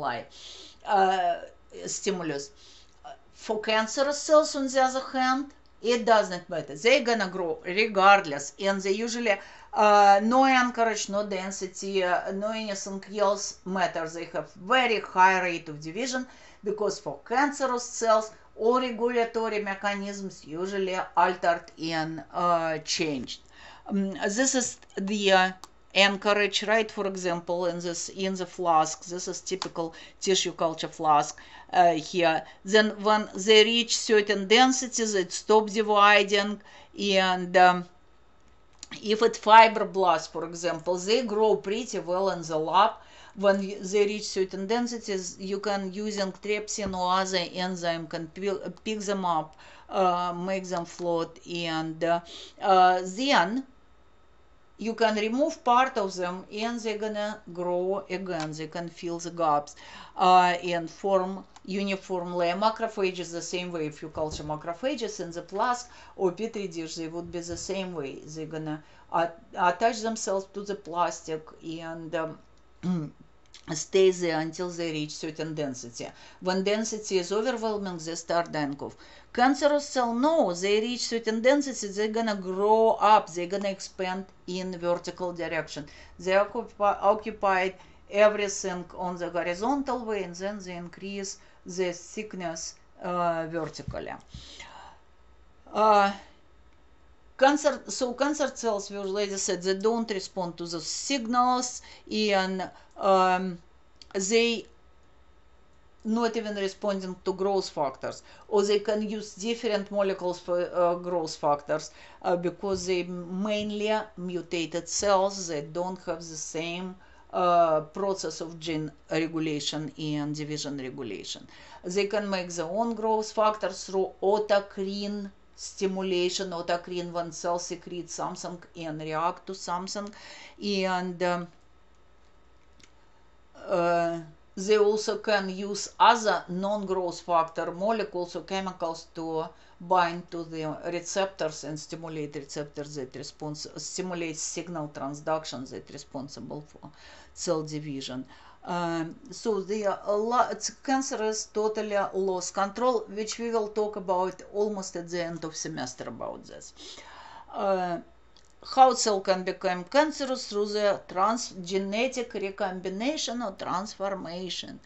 stimulus. For cancerous cells, on the other hand, it doesn't matter. They're gonna grow regardless, and they usually no anchorage, no density, no anything else matters. They have very high rate of division because for cancerous cells, all regulatory mechanisms usually altered and changed. This is the anchorage, right? For example, in the flask, this is typical tissue culture flask here. Then when they reach certain densities, it stops dividing, and if it's fibroblasts, for example, they grow pretty well in the lab. When they reach certain densities, you can, using trypsin or other enzyme, can pick them up, make them float, and then you can remove part of them, and they're gonna grow again. They can fill the gaps and form uniform layer. Macrophages the same way. If you culture macrophages in the flask or petri dish, they would be the same way. They're gonna attach themselves to the plastic and stay there until they reach certain density. When density is overwhelming, they start dying off. Cancerous cell, no, they reach certain density, they're gonna grow up, they're gonna expand in vertical direction. They occupied everything on the horizontal way, and then they increase the thickness vertically. Cancer cells, we already said, they don't respond to the signals, and they not even responding to growth factors, or they can use different molecules for growth factors because they mainly mutated cells. They don't have the same process of gene regulation and division regulation. They can make their own growth factors through autocrine stimulation. Autocrine, when cells secrete something and react to something, and they also can use other non-growth factor molecules or chemicals to bind to the receptors and stimulate receptors that stimulate signal transduction that responsible for cell division. So the cancer is totally lost control, which we will talk about almost at the end of semester about this. How cell can become cancerous? Through the genetic recombination or transformation.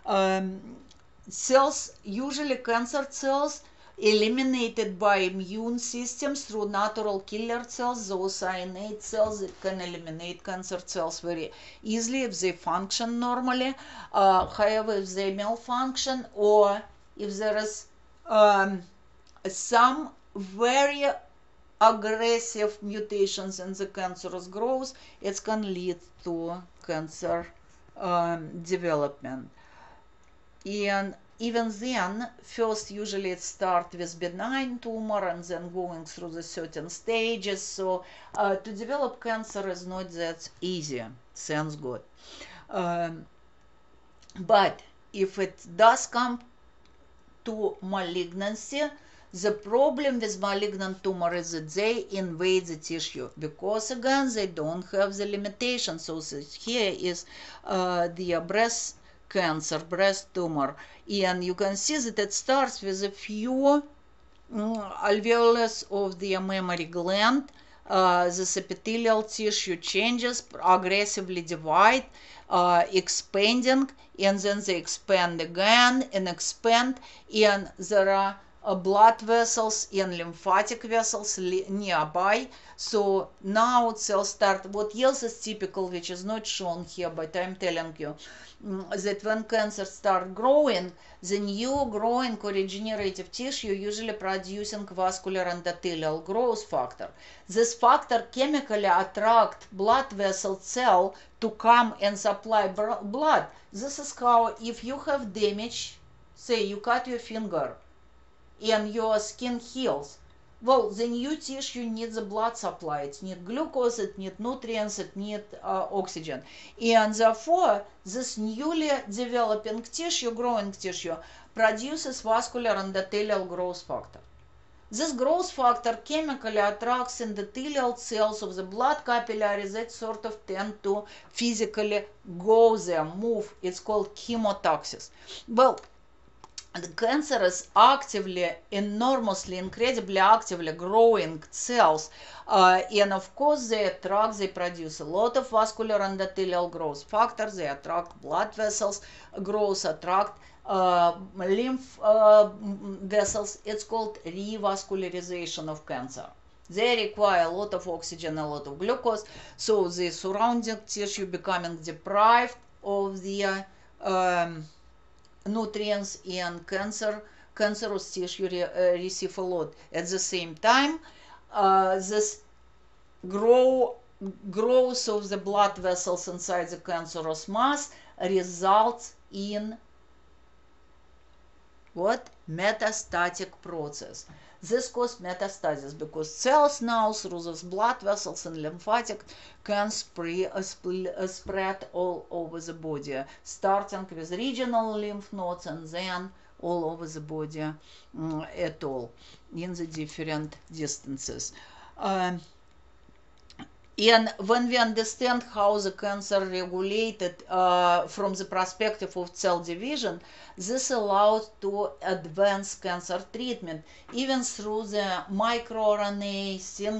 Cells, usually cancer cells, eliminated by immune systems through natural killer cells, those are innate cells that can eliminate cancer cells very easily if they function normally. However, if they malfunction, or if there is some very aggressive mutations in the cancerous growth, it can lead to cancer development. And even then, first usually it starts with benign tumor and then going through the certain stages. So to develop cancer is not that easy, thanks God. But if it does come to malignancy, the problem with malignant tumor is that they invade the tissue because again they don't have the limitation. So here is the breast cancer, breast tumor, and you can see that it starts with a few alveolus of the mammary gland. This epithelial tissue changes, aggressively divide, expanding, and then they expand again and expand, and there are blood vessels and lymphatic vessels nearby. So now cells start. What else is typical, which is not shown here, but I'm telling you that when cancer starts growing, the new growing or regenerative tissue usually producing vascular endothelial growth factor. This factor chemically attracts blood vessel cell to come and supply blood. This is how, if you have damage, say you cut your finger and your skin heals, well, the new tissue needs the blood supply. It needs glucose, it needs nutrients, it needs oxygen. And therefore, this newly developing tissue, growing tissue, produces vascular endothelial growth factor. This growth factor chemically attracts endothelial cells of the blood capillaries that sort of tend to physically go there, move. It's called chemotaxis. Well, the cancer is actively, enormously, incredibly actively growing cells, and of course they produce a lot of vascular endothelial growth factors, they attract blood vessels growth, attract lymph vessels. It's called revascularization of cancer. They require a lot of oxygen, a lot of glucose, so the surrounding tissue becoming deprived of the nutrients, and cancerous tissue receive a lot. At the same time, this growth of the blood vessels inside the cancerous mass results in what? Metastatic process. This causes metastasis because cells now through those blood vessels and lymphatic can spread all over the body, starting with regional lymph nodes and then all over the body at all in the different distances. And when we understand how the cancer regulated from the perspective of cell division, this allows to advance cancer treatment even through the microRNA,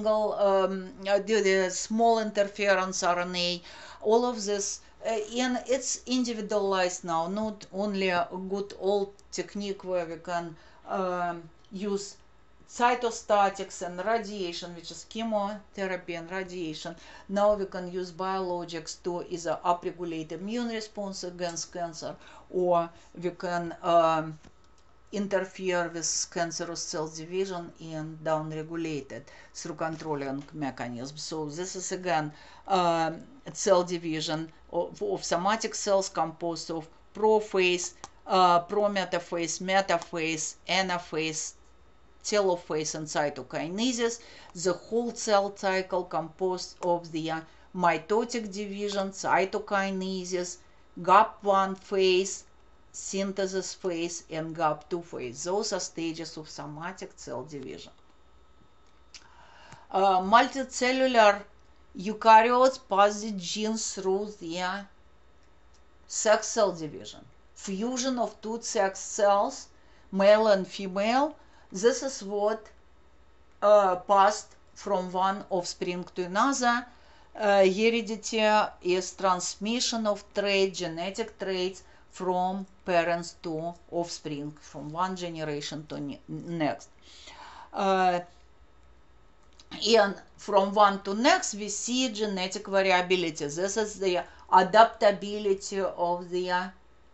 the small interference RNA, all of this. And it's individualized now, not only a good old technique where we can use cytostatics and radiation, which is chemotherapy and radiation. Now we can use biologics to either upregulate immune response against cancer, or we can interfere with cancerous cell division and downregulate it through controlling mechanisms. So this is again cell division of somatic cells composed of prophase, prometaphase, metaphase, anaphase, telophase, and cytokinesis. The whole cell cycle composed of the mitotic division, cytokinesis, GAP1 phase, synthesis phase, and GAP2 phase. Those are stages of somatic cell division. Multicellular eukaryotes pass the genes through the sex cell division. Fusion of two sex cells, male and female. This is what passed from one offspring to another. Heredity is transmission of traits, genetic traits, from parents to offspring, from one generation to next. And from one to next, we see genetic variability. This is the adaptability of the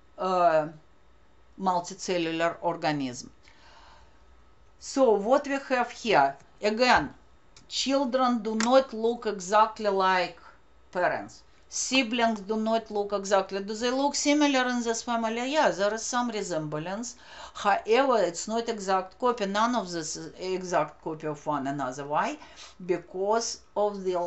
multicellular organism. So what we have here, again, children do not look exactly like parents. Siblings do not look exactly. Do they look similar in this family? Yeah, there is some resemblance. However, it's not exact copy. None of this is exact copy of one another. Why? Because of the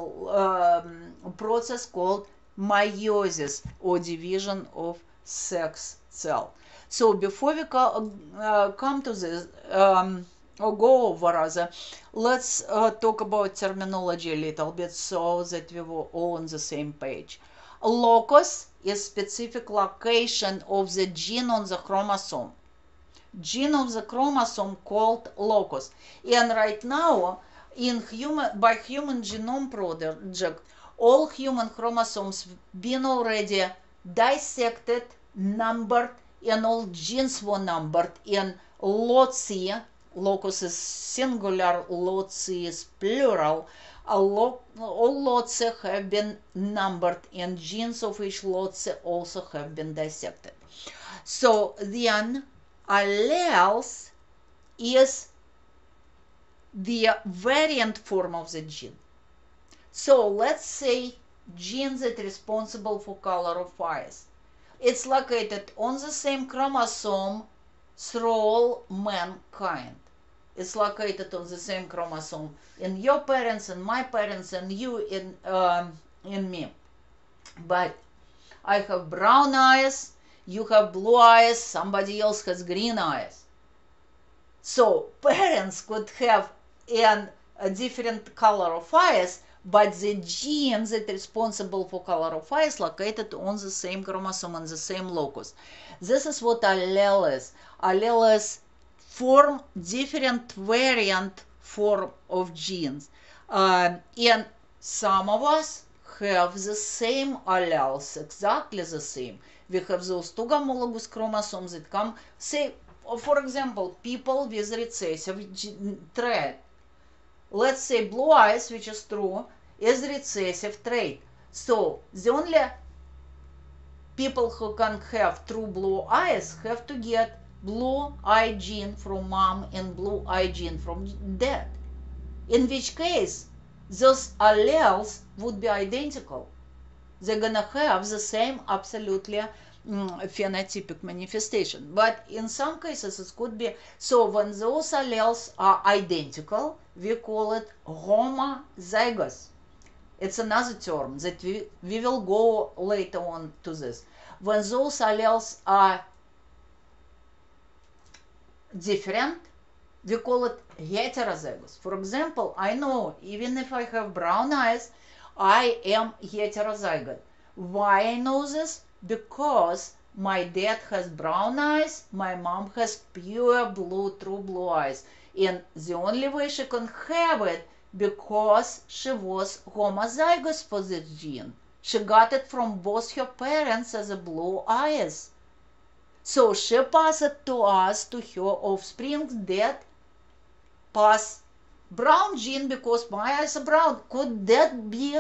process called meiosis, or division of sex cell. So before we come to this, or go over rather, let's talk about terminology a little bit so that we were all on the same page. A locus is specific location of the gene on the chromosome. Gene of the chromosome called locus. And right now, by Human Genome Project, all human chromosomes been already dissected, numbered, and all genes were numbered, and loci, locus is singular, loci is plural, all loci have been numbered, and genes of each loci also have been dissected. So then alleles is the variant form of the gene. So let's say gene that is responsible for color of eyes. It's located on the same chromosome through all mankind. It's located on the same chromosome in your parents and my parents and you in me. But I have brown eyes, you have blue eyes, somebody else has green eyes. So parents could have a different color of eyes, but the gene that is responsible for color of eyes located on the same chromosome, on the same locus. This is what alleles. Alleles form different variant form of genes. And some of us have the same alleles, exactly the same. We have those two homologous chromosomes that come, say, for example, people with recessive trait. Let's say blue eyes, which is true, is recessive trait. So the only people who can have true blue eyes have to get blue eye gene from mom and blue eye gene from dad. In which case, those alleles would be identical. They're gonna have the same absolutely phenotypic manifestation. But in some cases it could be, so when those alleles are identical, we call it homozygous. It's another term that we will go later on to this. When those alleles are different, we call it heterozygous. For example, I know even if I have brown eyes, I am heterozygote. Why I know this? Because my dad has brown eyes, my mom has pure blue, true blue eyes. And the only way she can have it, because she was homozygous for this gene. She got it from both her parents as a blue eyes. So she passed it to us, to her offspring that pass brown gene because my eyes are brown. Could that be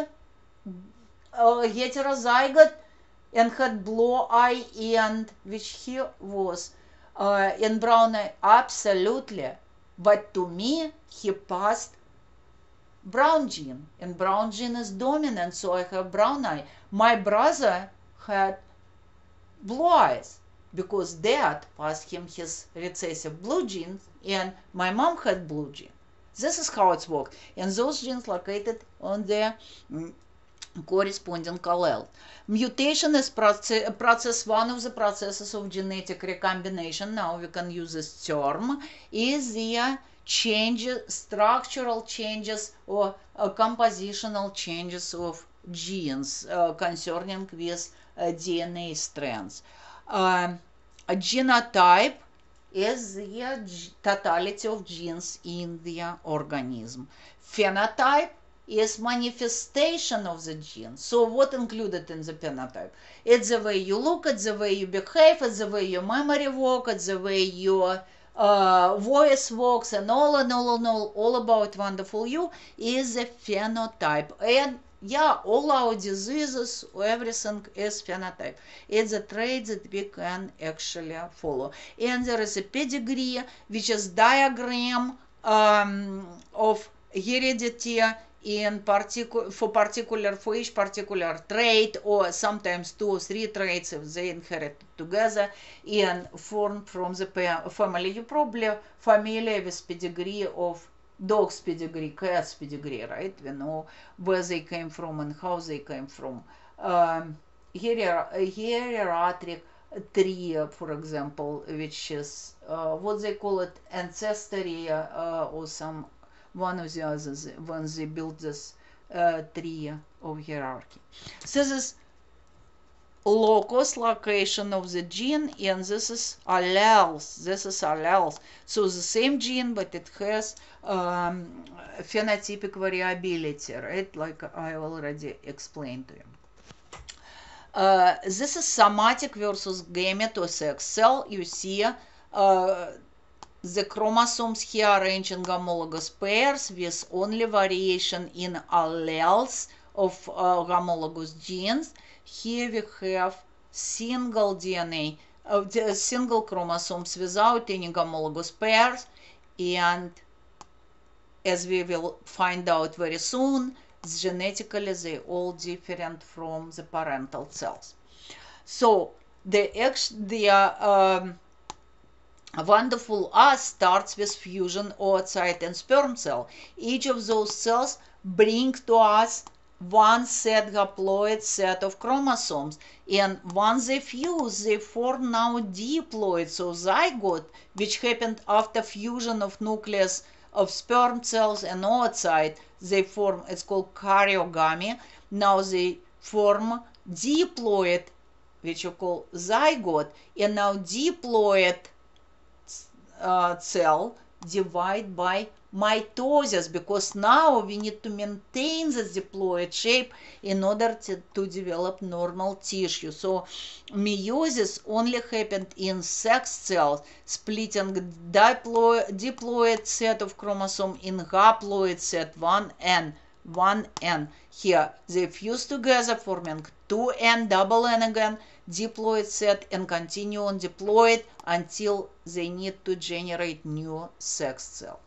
heterozygote and had blue eye and which he was in brown eye? Absolutely. But to me, he passed brown gene, and brown gene is dominant, so I have brown eye. My brother had blue eyes because dad passed him his recessive blue gene, and my mom had blue gene. This is how it works, and those genes located on the corresponding allele. Mutation is process, one of the processes of genetic recombination, now we can use this term, is the changes, structural changes or compositional changes of genes concerning with DNA strands. A genotype is the totality of genes in the organism. Phenotype is manifestation of the gene. So what included in the phenotype? It's the way you look, it's the way you behave, it's the way your memory works, it's the way your voice works, and all about wonderful you is the phenotype. And yeah, all our diseases, everything is phenotype. It's a trait that we can actually follow. And there is a pedigree, which is diagram of heredity for each particular trait, or sometimes 2 or 3 traits if they inherit together and formed from the family. You probably familiar with pedigree of dogs pedigree, cats pedigree, right? We know where they came from and how they came from. Hierarchic tree, for example, which is what they call it, ancestry, or some one of the others when they build this tree of hierarchy. So this is locus, location of the gene, and this is alleles. This is alleles. So the same gene, but it has phenotypic variability, right? Like I already explained to you. This is somatic versus gamete or sex cell. You see the chromosomes here arranged in homologous pairs with only variation in alleles of homologous genes. Here we have single DNA, single chromosomes without any homologous pairs, and as we will find out very soon, genetically they all different from the parental cells. So the wonderful us starts with fusion oocyte and sperm cell. Each of those cells brings to us one set haploid set of chromosomes, and once they fuse, they form now diploid, so zygote, which happened after fusion of nucleus of sperm cells and oocyte. They form, it's called karyogamy. Now they form diploid, which you call zygote, and now diploid cell divide by mitosis, because now we need to maintain the diploid shape in order to develop normal tissue. So meiosis only happened in sex cells, splitting diploid set of chromosome in haploid set 1n. Here they fuse together, forming 2n, double n again, diploid set, and continue on diploid until they need to generate new sex cell.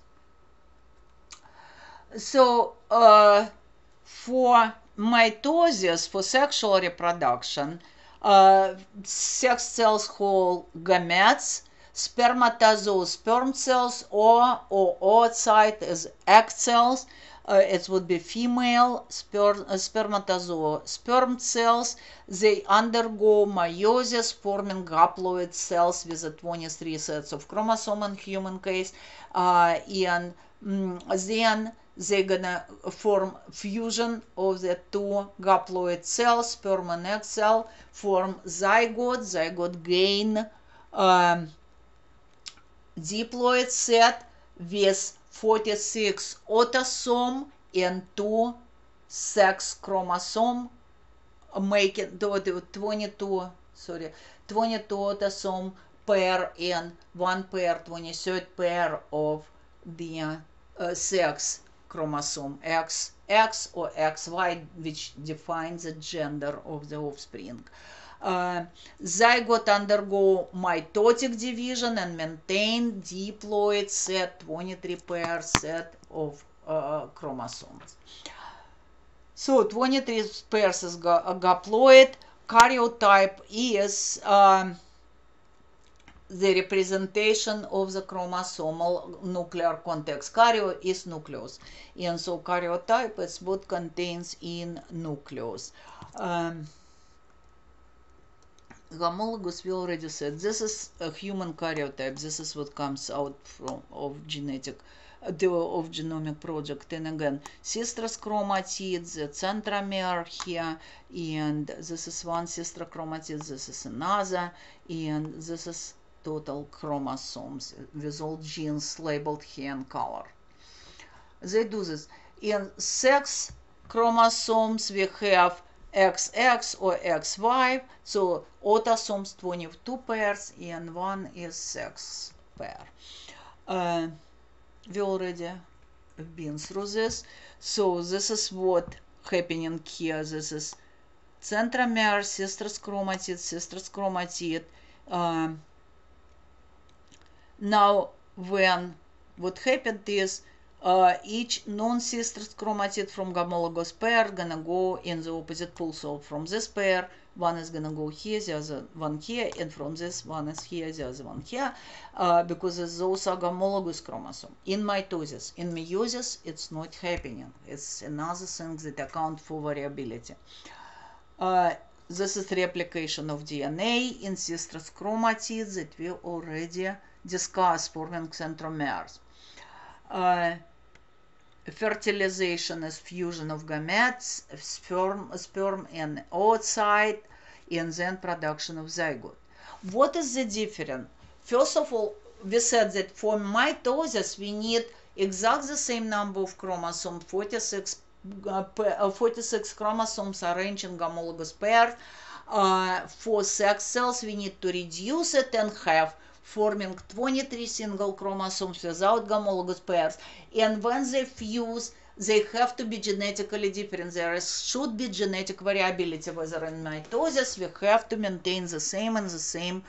So for mitosis, for sexual reproduction, sex cells hold gametes, spermatozoa sperm cells, or oocyte as egg cells. It would be female spermatozoa sperm cells. They undergo meiosis, forming haploid cells with 23 sets of chromosome in human case, and then they're gonna form fusion of the two haploid cells, sperm and egg cell, form zygote gain diploid set with 46 autosome and 2 sex chromosome, making 22 autosome pair and 1 pair, 23rd pair of the sex chromosome X or XY, which defines the gender of the offspring. Zygote undergo mitotic division and maintain diploid set, 23 pair set of chromosomes. So 23 pairs is haploid. Karyotype is the representation of the chromosomal nuclear context. Karyo is nucleus, and so karyotype is what contains in nucleus. Homologous, we already said, this is a human karyotype. This is what comes out from of genomic project. And again, sistrous chromatids, the centromere here, and this is one sister chromatid, this is another, and this is total chromosomes with all genes labeled here in color. They do this. In sex chromosomes we have XX or XY, so autosomes 22 pairs and 1 is sex pair. We already been through this. So this is what happening here. This is centromere, sistrous chromatid. Now when what happened is each non-sister chromatid from homologous pair gonna go in the opposite pole. So from this pair, one is gonna go here, the other one here, and from this one is here, the other one here, because those are homologous chromosomes. In mitosis, in meiosis, it's not happening. It's another thing that accounts for variability. This is replication of DNA in sister chromatids that we already discussed, forming centromeres. Fertilization is fusion of gametes, sperm and oocyte, and then production of zygote. What is the difference? First of all, we said that for mitosis we need exactly the same number of chromosomes, 46 chromosomes arranged in homologous pairs. For sex cells we need to reduce it and have forming 23 single chromosomes without homologous pairs, and when they fuse they have to be genetically different. There should be genetic variability, whether in mitosis we have to maintain the same and the same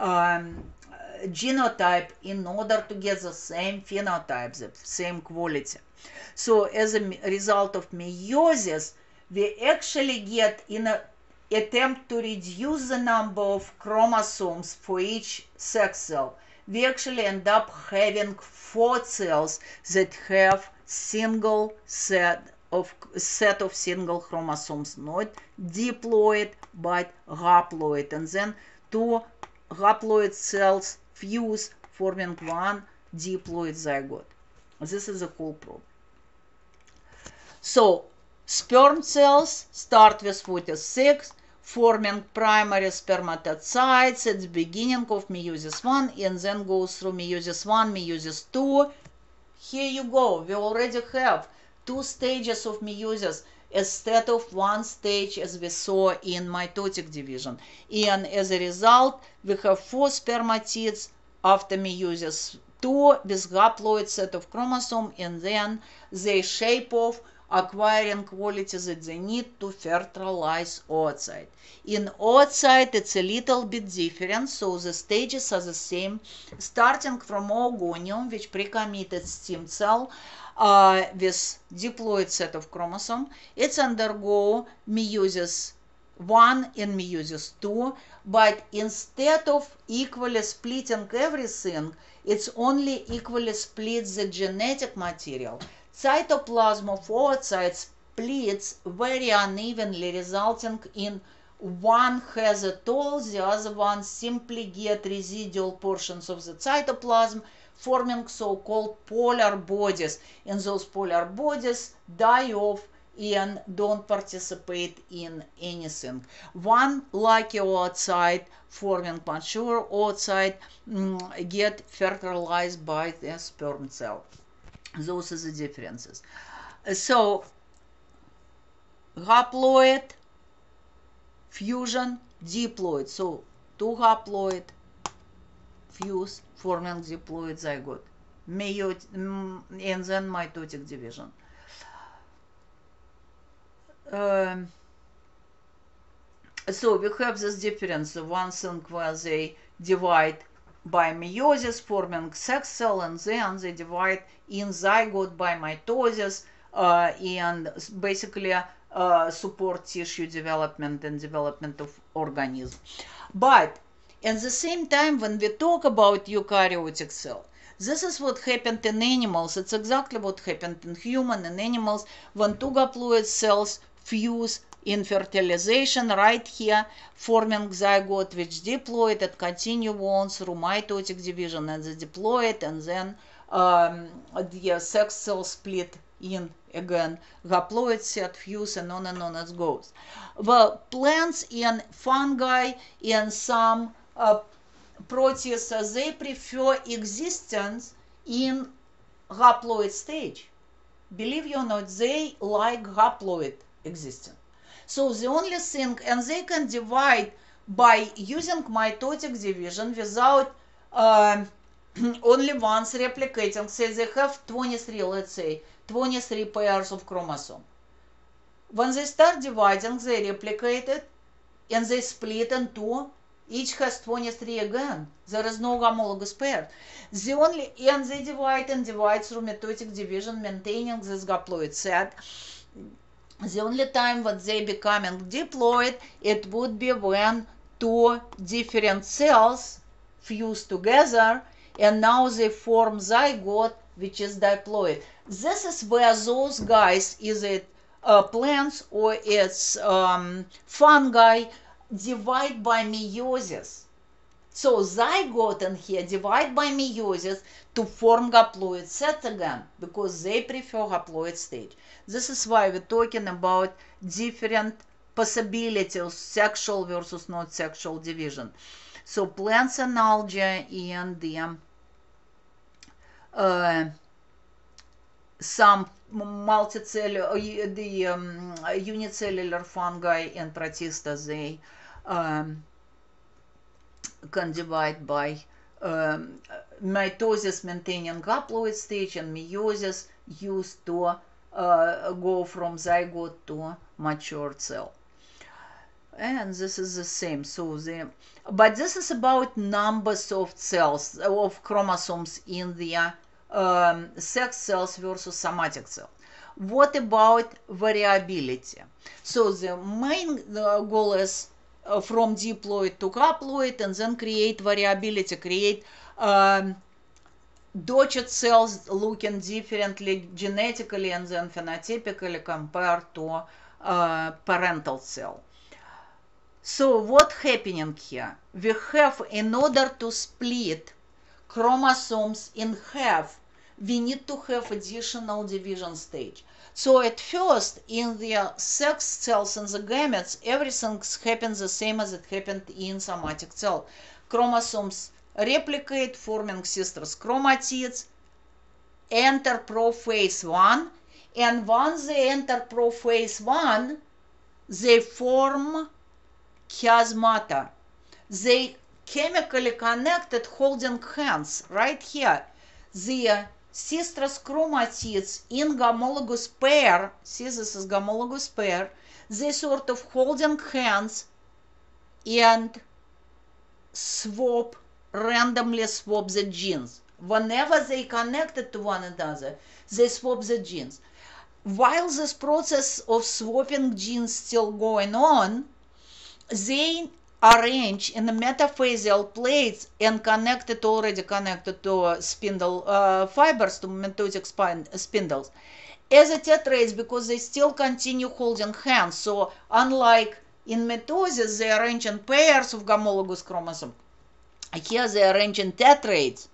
genotype in order to get the same phenotype, the same quality. So as a result of meiosis, we actually get, in an attempt to reduce the number of chromosomes for each sex cell, we actually end up having 4 cells that have single set of single chromosomes, not diploid but haploid, and then 2 haploid cells fuse, forming 1 diploid zygote. This is the whole problem. So sperm cells start with 46, forming primary spermatocytes at the beginning of meiosis 1, and then goes through meiosis 1, meiosis 2. Here you go. We already have 2 stages of meiosis instead of 1 stage as we saw in mitotic division. And as a result, we have 4 spermatids after meiosis 2 with haploid set of chromosomes, and then they shape off, acquiring qualities that they need to fertilize oocyte. In oocyte it's a little bit different, so the stages are the same, starting from oogonium, which pre-committed stem cell with diploid set of chromosome. It's undergo meiosis 1 and meiosis 2, but instead of equally splitting everything, it's only equally split the genetic material. Cytoplasm of oocyte splits very unevenly, resulting in one has it all, the other one simply get residual portions of the cytoplasm, forming so-called polar bodies, and those polar bodies die off and don't participate in anything. One lucky oocyte forming mature oocyte get fertilized by the sperm cell. Those are the differences. So haploid, fusion, diploid. So 2 haploid fuse, forming diploid zygote, and then mitotic division. So we have this difference, one thing where they divide by meiosis, forming sex cell, and then they divide in zygote by mitosis, and basically support tissue development and development of organism. But at the same time, when we talk about eukaryotic cell, this is what happened in animals. It's exactly what happened in human and animals when 2 haploid cells fuse in fertilization right here, forming zygote which diploid and continue on through mitotic division and the diploid, and then the sex cell split in again, haploid set fuse, and on it goes. Well, plants and fungi and some protists, they prefer existence in haploid stage. Believe you or not, they like haploid existence. So the only thing, and they can divide by using mitotic division without only once replicating. Say they have 23, let's say, 23 pairs of chromosome. When they start dividing, they replicate it and they split into Each has 23 again. There is no homologous pair. And they divide through mitotic division, maintaining this haploid set. The only time that they becoming diploid, it would be when two different cells fuse together, and now they form zygote, which is diploid. This is where those guys, is it plants or it's fungi, divide by meiosis. So zygote in here divide by meiosis to form haploid set again, because they prefer haploid stage. This is why we're talking about different possibilities, sexual versus not sexual division. So plants and algae and the some multicellular, unicellular fungi and protista, they can divide by mitosis maintaining haploid stage, and meiosis used to go from zygote to mature cell. And this is the same. So but this is about numbers of cells, of chromosomes in the sex cells versus somatic cells. What about variability? So the main goal is from diploid to haploid, and then create variability, create dotted cells looking differently genetically and then phenotypically compared to parental cell. So what happening here? We have, in order to split chromosomes in half, we need to have additional division stage. So at first, in the sex cells and the gametes, everything happens the same as it happened in somatic cell. Chromosomes replicate, forming sisters chromatids, enter prophase 1, and once they enter prophase 1, they form chiasmata. They chemically connected, holding hands right here. The sisters chromatids in homologous pair, see, this is homologous pair, they sort of holding hands and randomly swap the genes. Whenever they connected to one another, they swap the genes. While this process of swapping genes still going on, they arrange in the metaphasial plates and already connected to spindle fibers, to mitotic spindles, as a tetrads, because they still continue holding hands. So unlike in mitosis, they arrange in pairs of homologous chromosomes. Here they arrange in tetrads,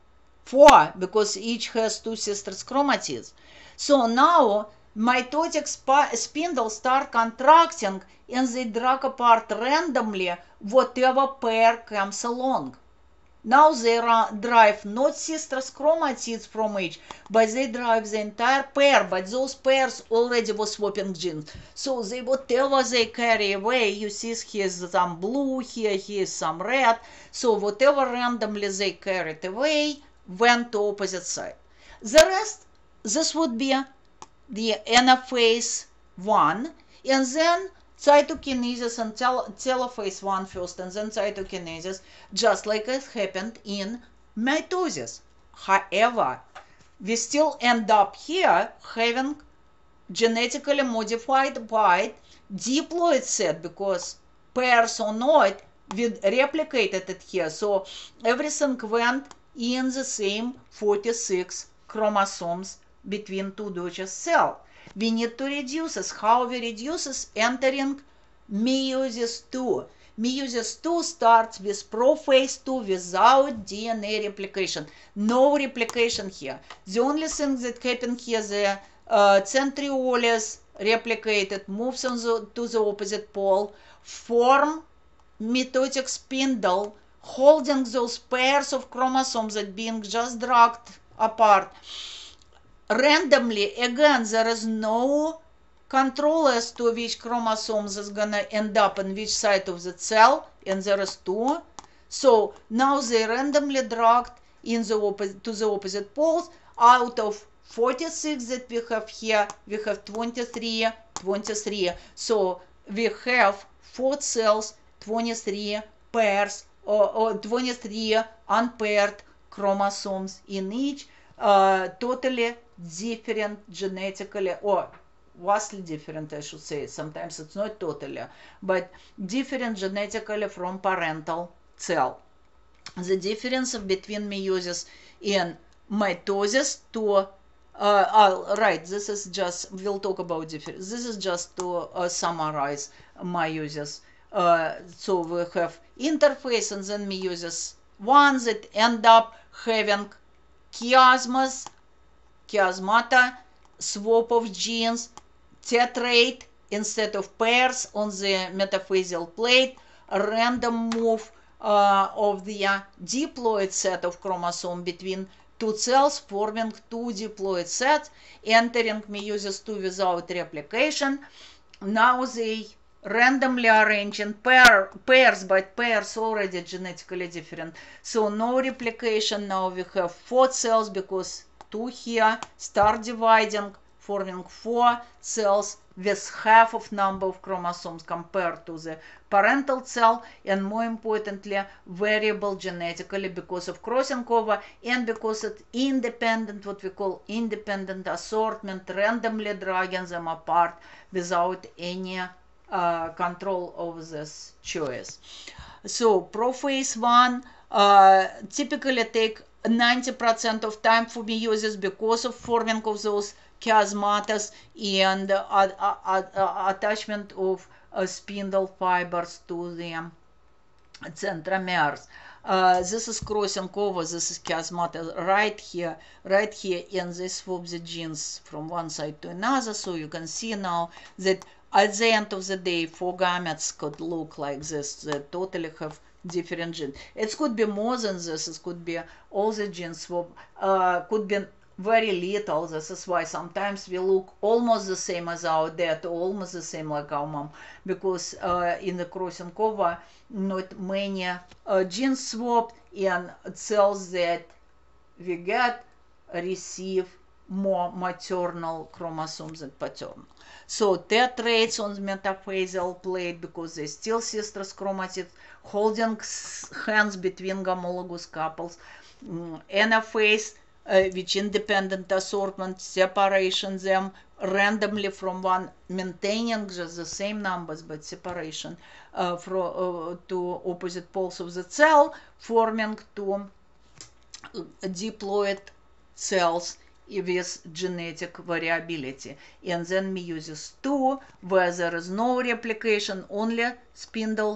4, because each has 2 sisters chromatids. So now mitotic spindles start contracting, and they drag apart randomly whatever pair comes along. Now they drive not sisters chromatids from each, but they drive the entire pair, but those pairs already were swapping genes. So they, whatever they carry away, you see here's some blue, here's some red, so whatever randomly they carried away went to opposite side. The rest, this would be the anaphase 1, and then cytokinesis and telophase 1 first, and then cytokinesis, just like it happened in mitosis. However, we still end up here having genetically modified by diploid set, because pairs or not, we replicated it here. So everything went in the same 46 chromosomes between two dotted cells. We need to reduce this. How we reduce this? Entering meiosis 2. Meiosis 2 starts with prophase 2 without DNA replication. No replication here. The only thing that happened here, the centrioles replicated, moves to the opposite pole, form mitotic spindle, holding those pairs of chromosomes that being just dragged apart. Randomly, again, there is no control as to which chromosomes is gonna end up in which side of the cell, and there is 2. So now they randomly dragged in the to the opposite poles. Out of 46 that we have here, we have 23. So we have 4 cells, 23 pairs or 23 unpaired chromosomes in each, totally different genetically, or vastly different, I should say. Sometimes it's not totally, but different genetically from parental cell. The difference between meiosis and mitosis to right, this is just, we'll talk about difference. This is just to summarize meiosis. So we have interphase and then meiosis one that end up having chiasmas, chiasmata, swap of genes, tetrade instead of pairs on the metaphasial plate, a random move of the diploid set of chromosome between two cells forming two diploid sets, entering meiosis 2 without replication. Now they randomly arrange in pairs, but pairs already genetically different. So no replication. Now we have 4 cells because 2 here start dividing, forming 4 cells with half of number of chromosomes compared to the parental cell, and more importantly, variable genetically because of crossing over and because it's independent, what we call independent assortment, randomly dragging them apart without any control of this choice. So prophase 1 typically take 90% of time for meiosis because of forming of those chiasmatas and attachment of spindle fibers to the centromeres. This is crossing over, this is chiasmata right here, and they swap the genes from one side to another. So you can see now that at the end of the day, 4 gametes could look like this. They totally have different genes. It could be more than this. It could be all the genes swap. Could be very little. This is why sometimes we look almost the same as our dad, almost the same like our mom, because in the crossing over, not many genes swapped, and cells that we get receive more maternal chromosomes than paternal. So tetrads on the metaphasial plate because they still sister chromatids holding hands between homologous couples. Anaphase, which independent assortment, separation them randomly from one, maintaining just the same numbers but separation to opposite poles of the cell, forming two diploid cells with genetic variability. And then meiosis 2, where there is no replication, only spindle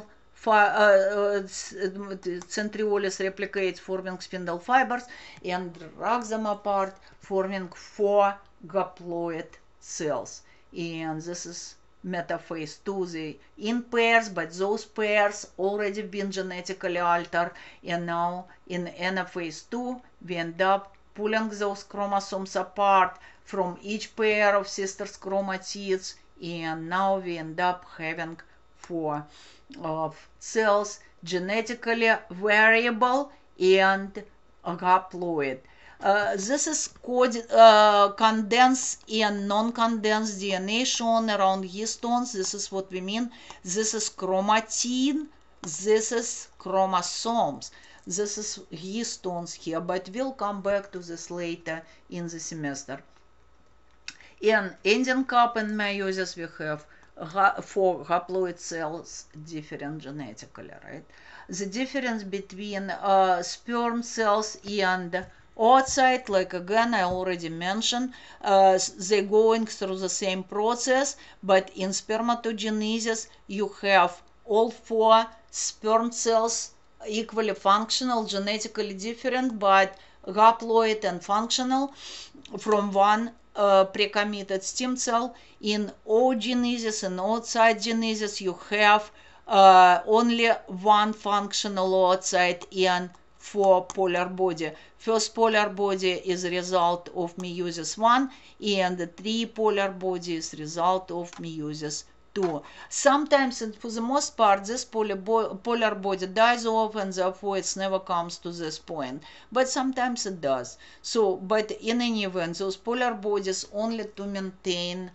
centrioles replicates, forming spindle fibers and drags them apart, forming 4 haploid cells. And this is metaphase 2, they in pairs, but those pairs already been genetically altered, and now in anaphase 2 we end up pulling those chromosomes apart from each pair of sisters chromatids, and now we end up having 4 cells genetically variable and haploid. This is condensed and non-condensed DNA shown around histones. This is what we mean. This is chromatin. This is chromosomes. This is histones here, but we'll come back to this later in the semester. In ending up in meiosis, we have 4 haploid cells, different genetically, right? The difference between sperm cells and oocyte, like again I already mentioned, they're going through the same process, but in spermatogenesis you have all 4 sperm cells equally functional, genetically different, but haploid and functional from one pre-committed stem cell. In oogenesis and oocytogenesis you have only 1 functional oocyte and 4 polar body. First polar body is a result of meiosis 1, and the 3 polar body is result of meiosis 2. Sometimes, and for the most part, this polar body dies off, and therefore it never comes to this point. But sometimes it does. So, but in any event, those polar bodies only to maintain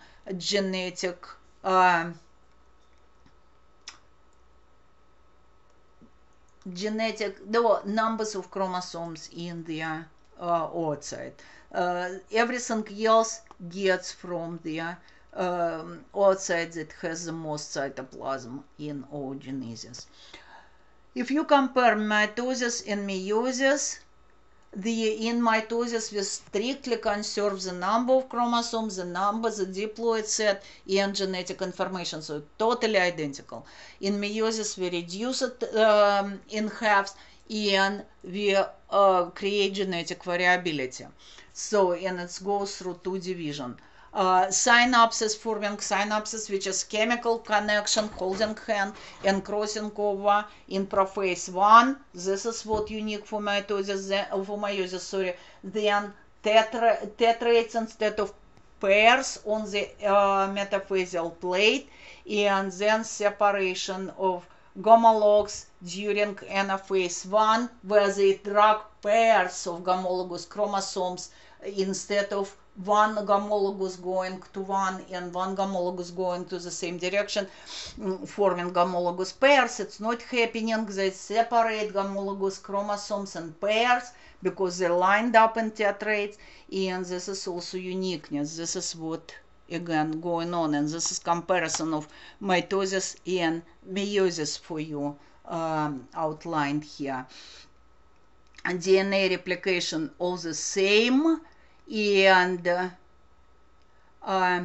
the numbers of chromosomes in the oocyte. Everything else gets from the oocyte that has the most cytoplasm in oogenesis. If you compare mitosis and meiosis, in mitosis we strictly conserve the number of chromosomes, the number, the diploid set, and genetic information, so totally identical. In meiosis we reduce it in halves, and we create genetic variability. So, and it goes through two divisions. Synapses, forming synapses, which is chemical connection, holding hand and crossing over in prophase 1. This is what unique for mitosis, for meiosis, sorry. Then tetrads instead of pairs on the metaphasial plate, and then separation of homologs during anaphase 1, where they drag pairs of homologous chromosomes instead of one homologous going to one and one homologous going to the same direction, forming homologous pairs. It's not happening. They separate homologous chromosomes and pairs because they lined up in tetrads, and this is also uniqueness. This is what again going on, and this is comparison of mitosis and meiosis for you outlined here. And DNA replication all the same, and then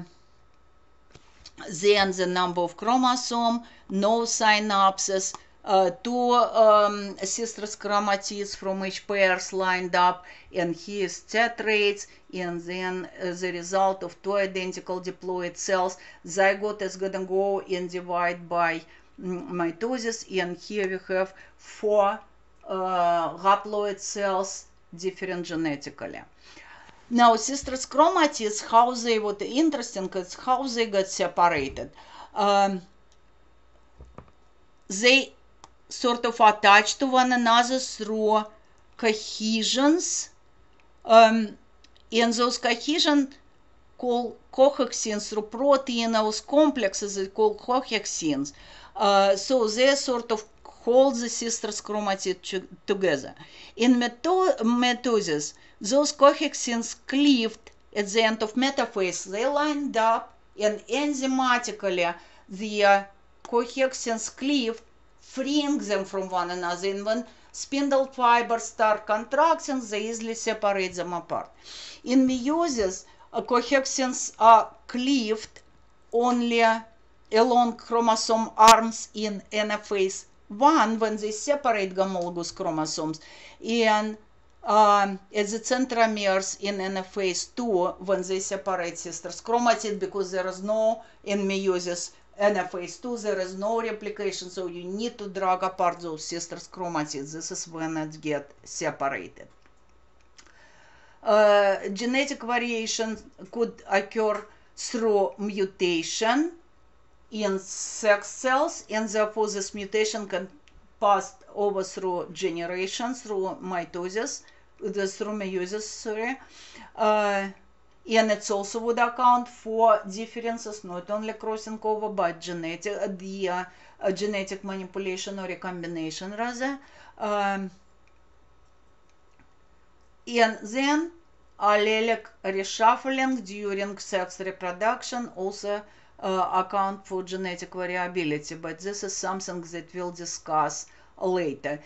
the number of chromosome, no synapses, two sister chromatids from each pairs lined up, and here is tetrads, and then the result of two identical diploid cells. Zygote is gonna go and divide by mitosis, and here we have four haploid cells different genetically. Now, sister chromatids, how they, what interesting is how they got separated. They sort of attach to one another through cohesions, and those cohesions called cohexins through proteinose complexes, they call cohexins. So they sort of hold the sister chromatid together. In mitosis, those cohexins cleaved at the end of metaphase. They lined up, and enzymatically the cohexins cleaved, freeing them from one another. And when spindle fibers start contracting, they easily separate them apart. In meiosis, cohexins are cleaved only along chromosome arms in anaphase 1 when they separate homologous chromosomes, and at the centromeres in anaphase 2 when they separate sisters chromatid, because there is no, in meiosis anaphase 2, there is no replication, so you need to drag apart those sisters chromatids. This is when it gets separated. Genetic variation could occur through mutation in sex cells, and therefore this mutation can pass over through generations, through mitosis, through meiosis, sorry. And it's also would account for differences, not only crossing over, but genetic, genetic manipulation or recombination rather. And then allelic reshuffling during sex reproduction also account for genetic variability, but this is something that we'll discuss later.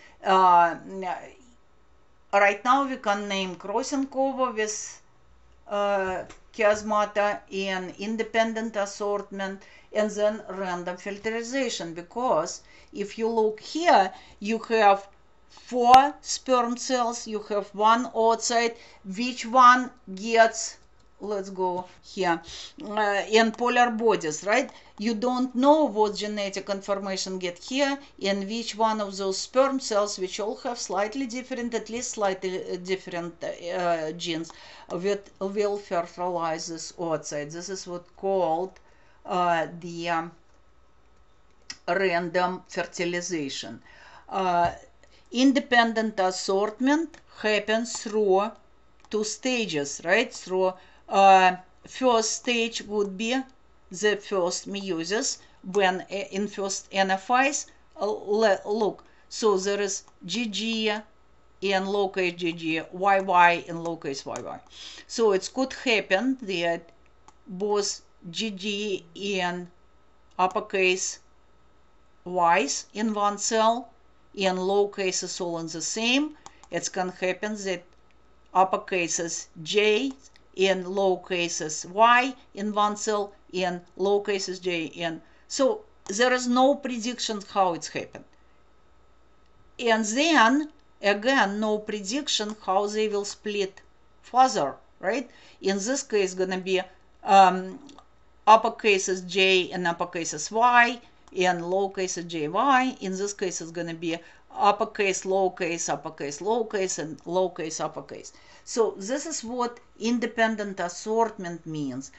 Right now we can name crossing over with chiasmata and independent assortment, and then random filterization, because if you look here, you have 4 sperm cells, you have 1 oocyte, which one gets, let's go here, in polar bodies, right? You don't know what genetic information get here, and which one of those sperm cells, which all have slightly different, at least slightly different genes, will fertilize this oocyte. This is what called the random fertilization. Independent assortment happens through 2 stages, right? Through first stage would be the first meiosis, when in first anaphase, look, So there is GG in lowercase GG, YY in lowercase YY. So it could happen that both GG and uppercase Y's in one cell and lowercase is all in the same. It can happen that uppercases J and lowercases Y in one cell and lowercases J and so there is no prediction how it's happened. And then again no prediction how they will split further, right? In this case gonna be uppercases J and uppercases Y and lowercase JY. In this case it's gonna be uppercase, lowercase, and lowercase, uppercase. So this is what independent assortment means.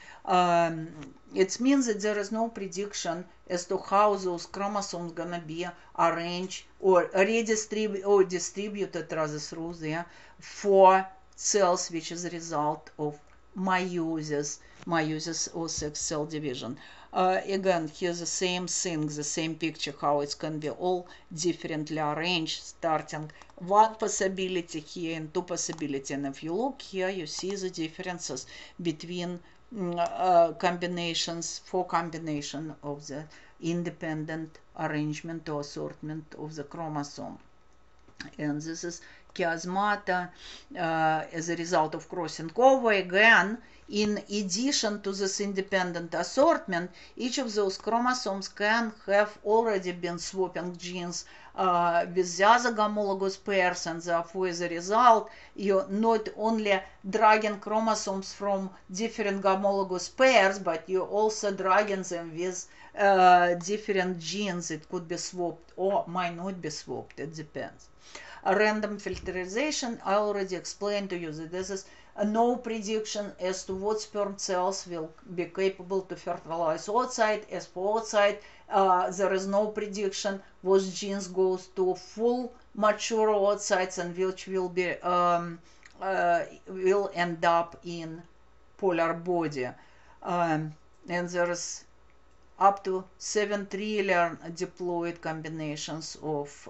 It means that there is no prediction as to how those chromosomes gonna be arranged or redistributed or distributed rather through there for cells, which is a result of meiosis or sex cell division. Again, here's the same thing, the same picture, how it can be all differently arranged, starting one possibility here and two possibilities. And if you look here, you see the differences between combinations, four combination of the independent arrangement or assortment of the chromosome. And this is chiasmata as a result of crossing over. Again, in addition to this independent assortment, each of those chromosomes can have already been swapping genes with the other homologous pairs, and therefore as a result you're not only dragging chromosomes from different homologous pairs, but you're also dragging them with different genes. It could be swapped or might not be swapped, it depends. A random filterization, I already explained to you that this is no prediction as to what sperm cells will be capable to fertilize outside. As for outside, there is no prediction what genes goes to full mature oocytes and which will be will end up in polar body. And there is up to 7 trillion diploid combinations of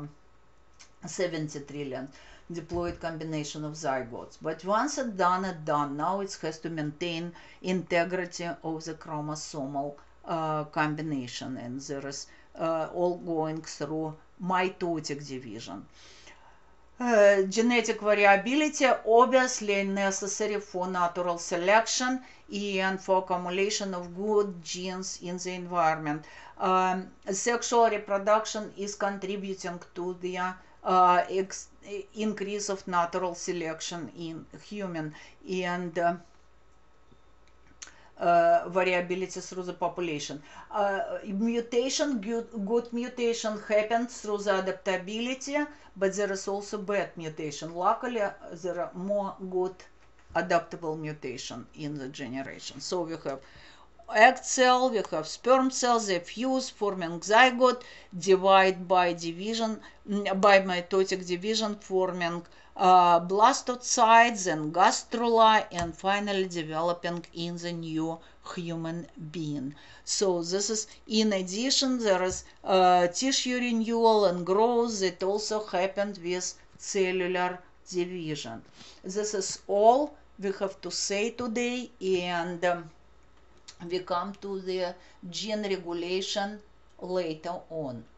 70 trillion diploid combination of zygotes. But once it's done. Now it has to maintain integrity of the chromosomal combination, and there is all going through mitotic division. Genetic variability obviously necessary for natural selection and for accumulation of good genes in the environment. Sexual reproduction is contributing to the increase of natural selection in human and variability through the population. Mutation, good mutation happens through the adaptability, but there is also bad mutation. Luckily, there are more good adaptable mutation in the generation. So we have egg cell, we have sperm cells, they fuse, forming zygote, divide by division, by mitotic division, forming blastocytes and gastrula, and finally developing in the new human being. So this is, in addition, there is tissue renewal and growth that also happened with cellular division. This is all we have to say today, and we come to the gene regulation later on.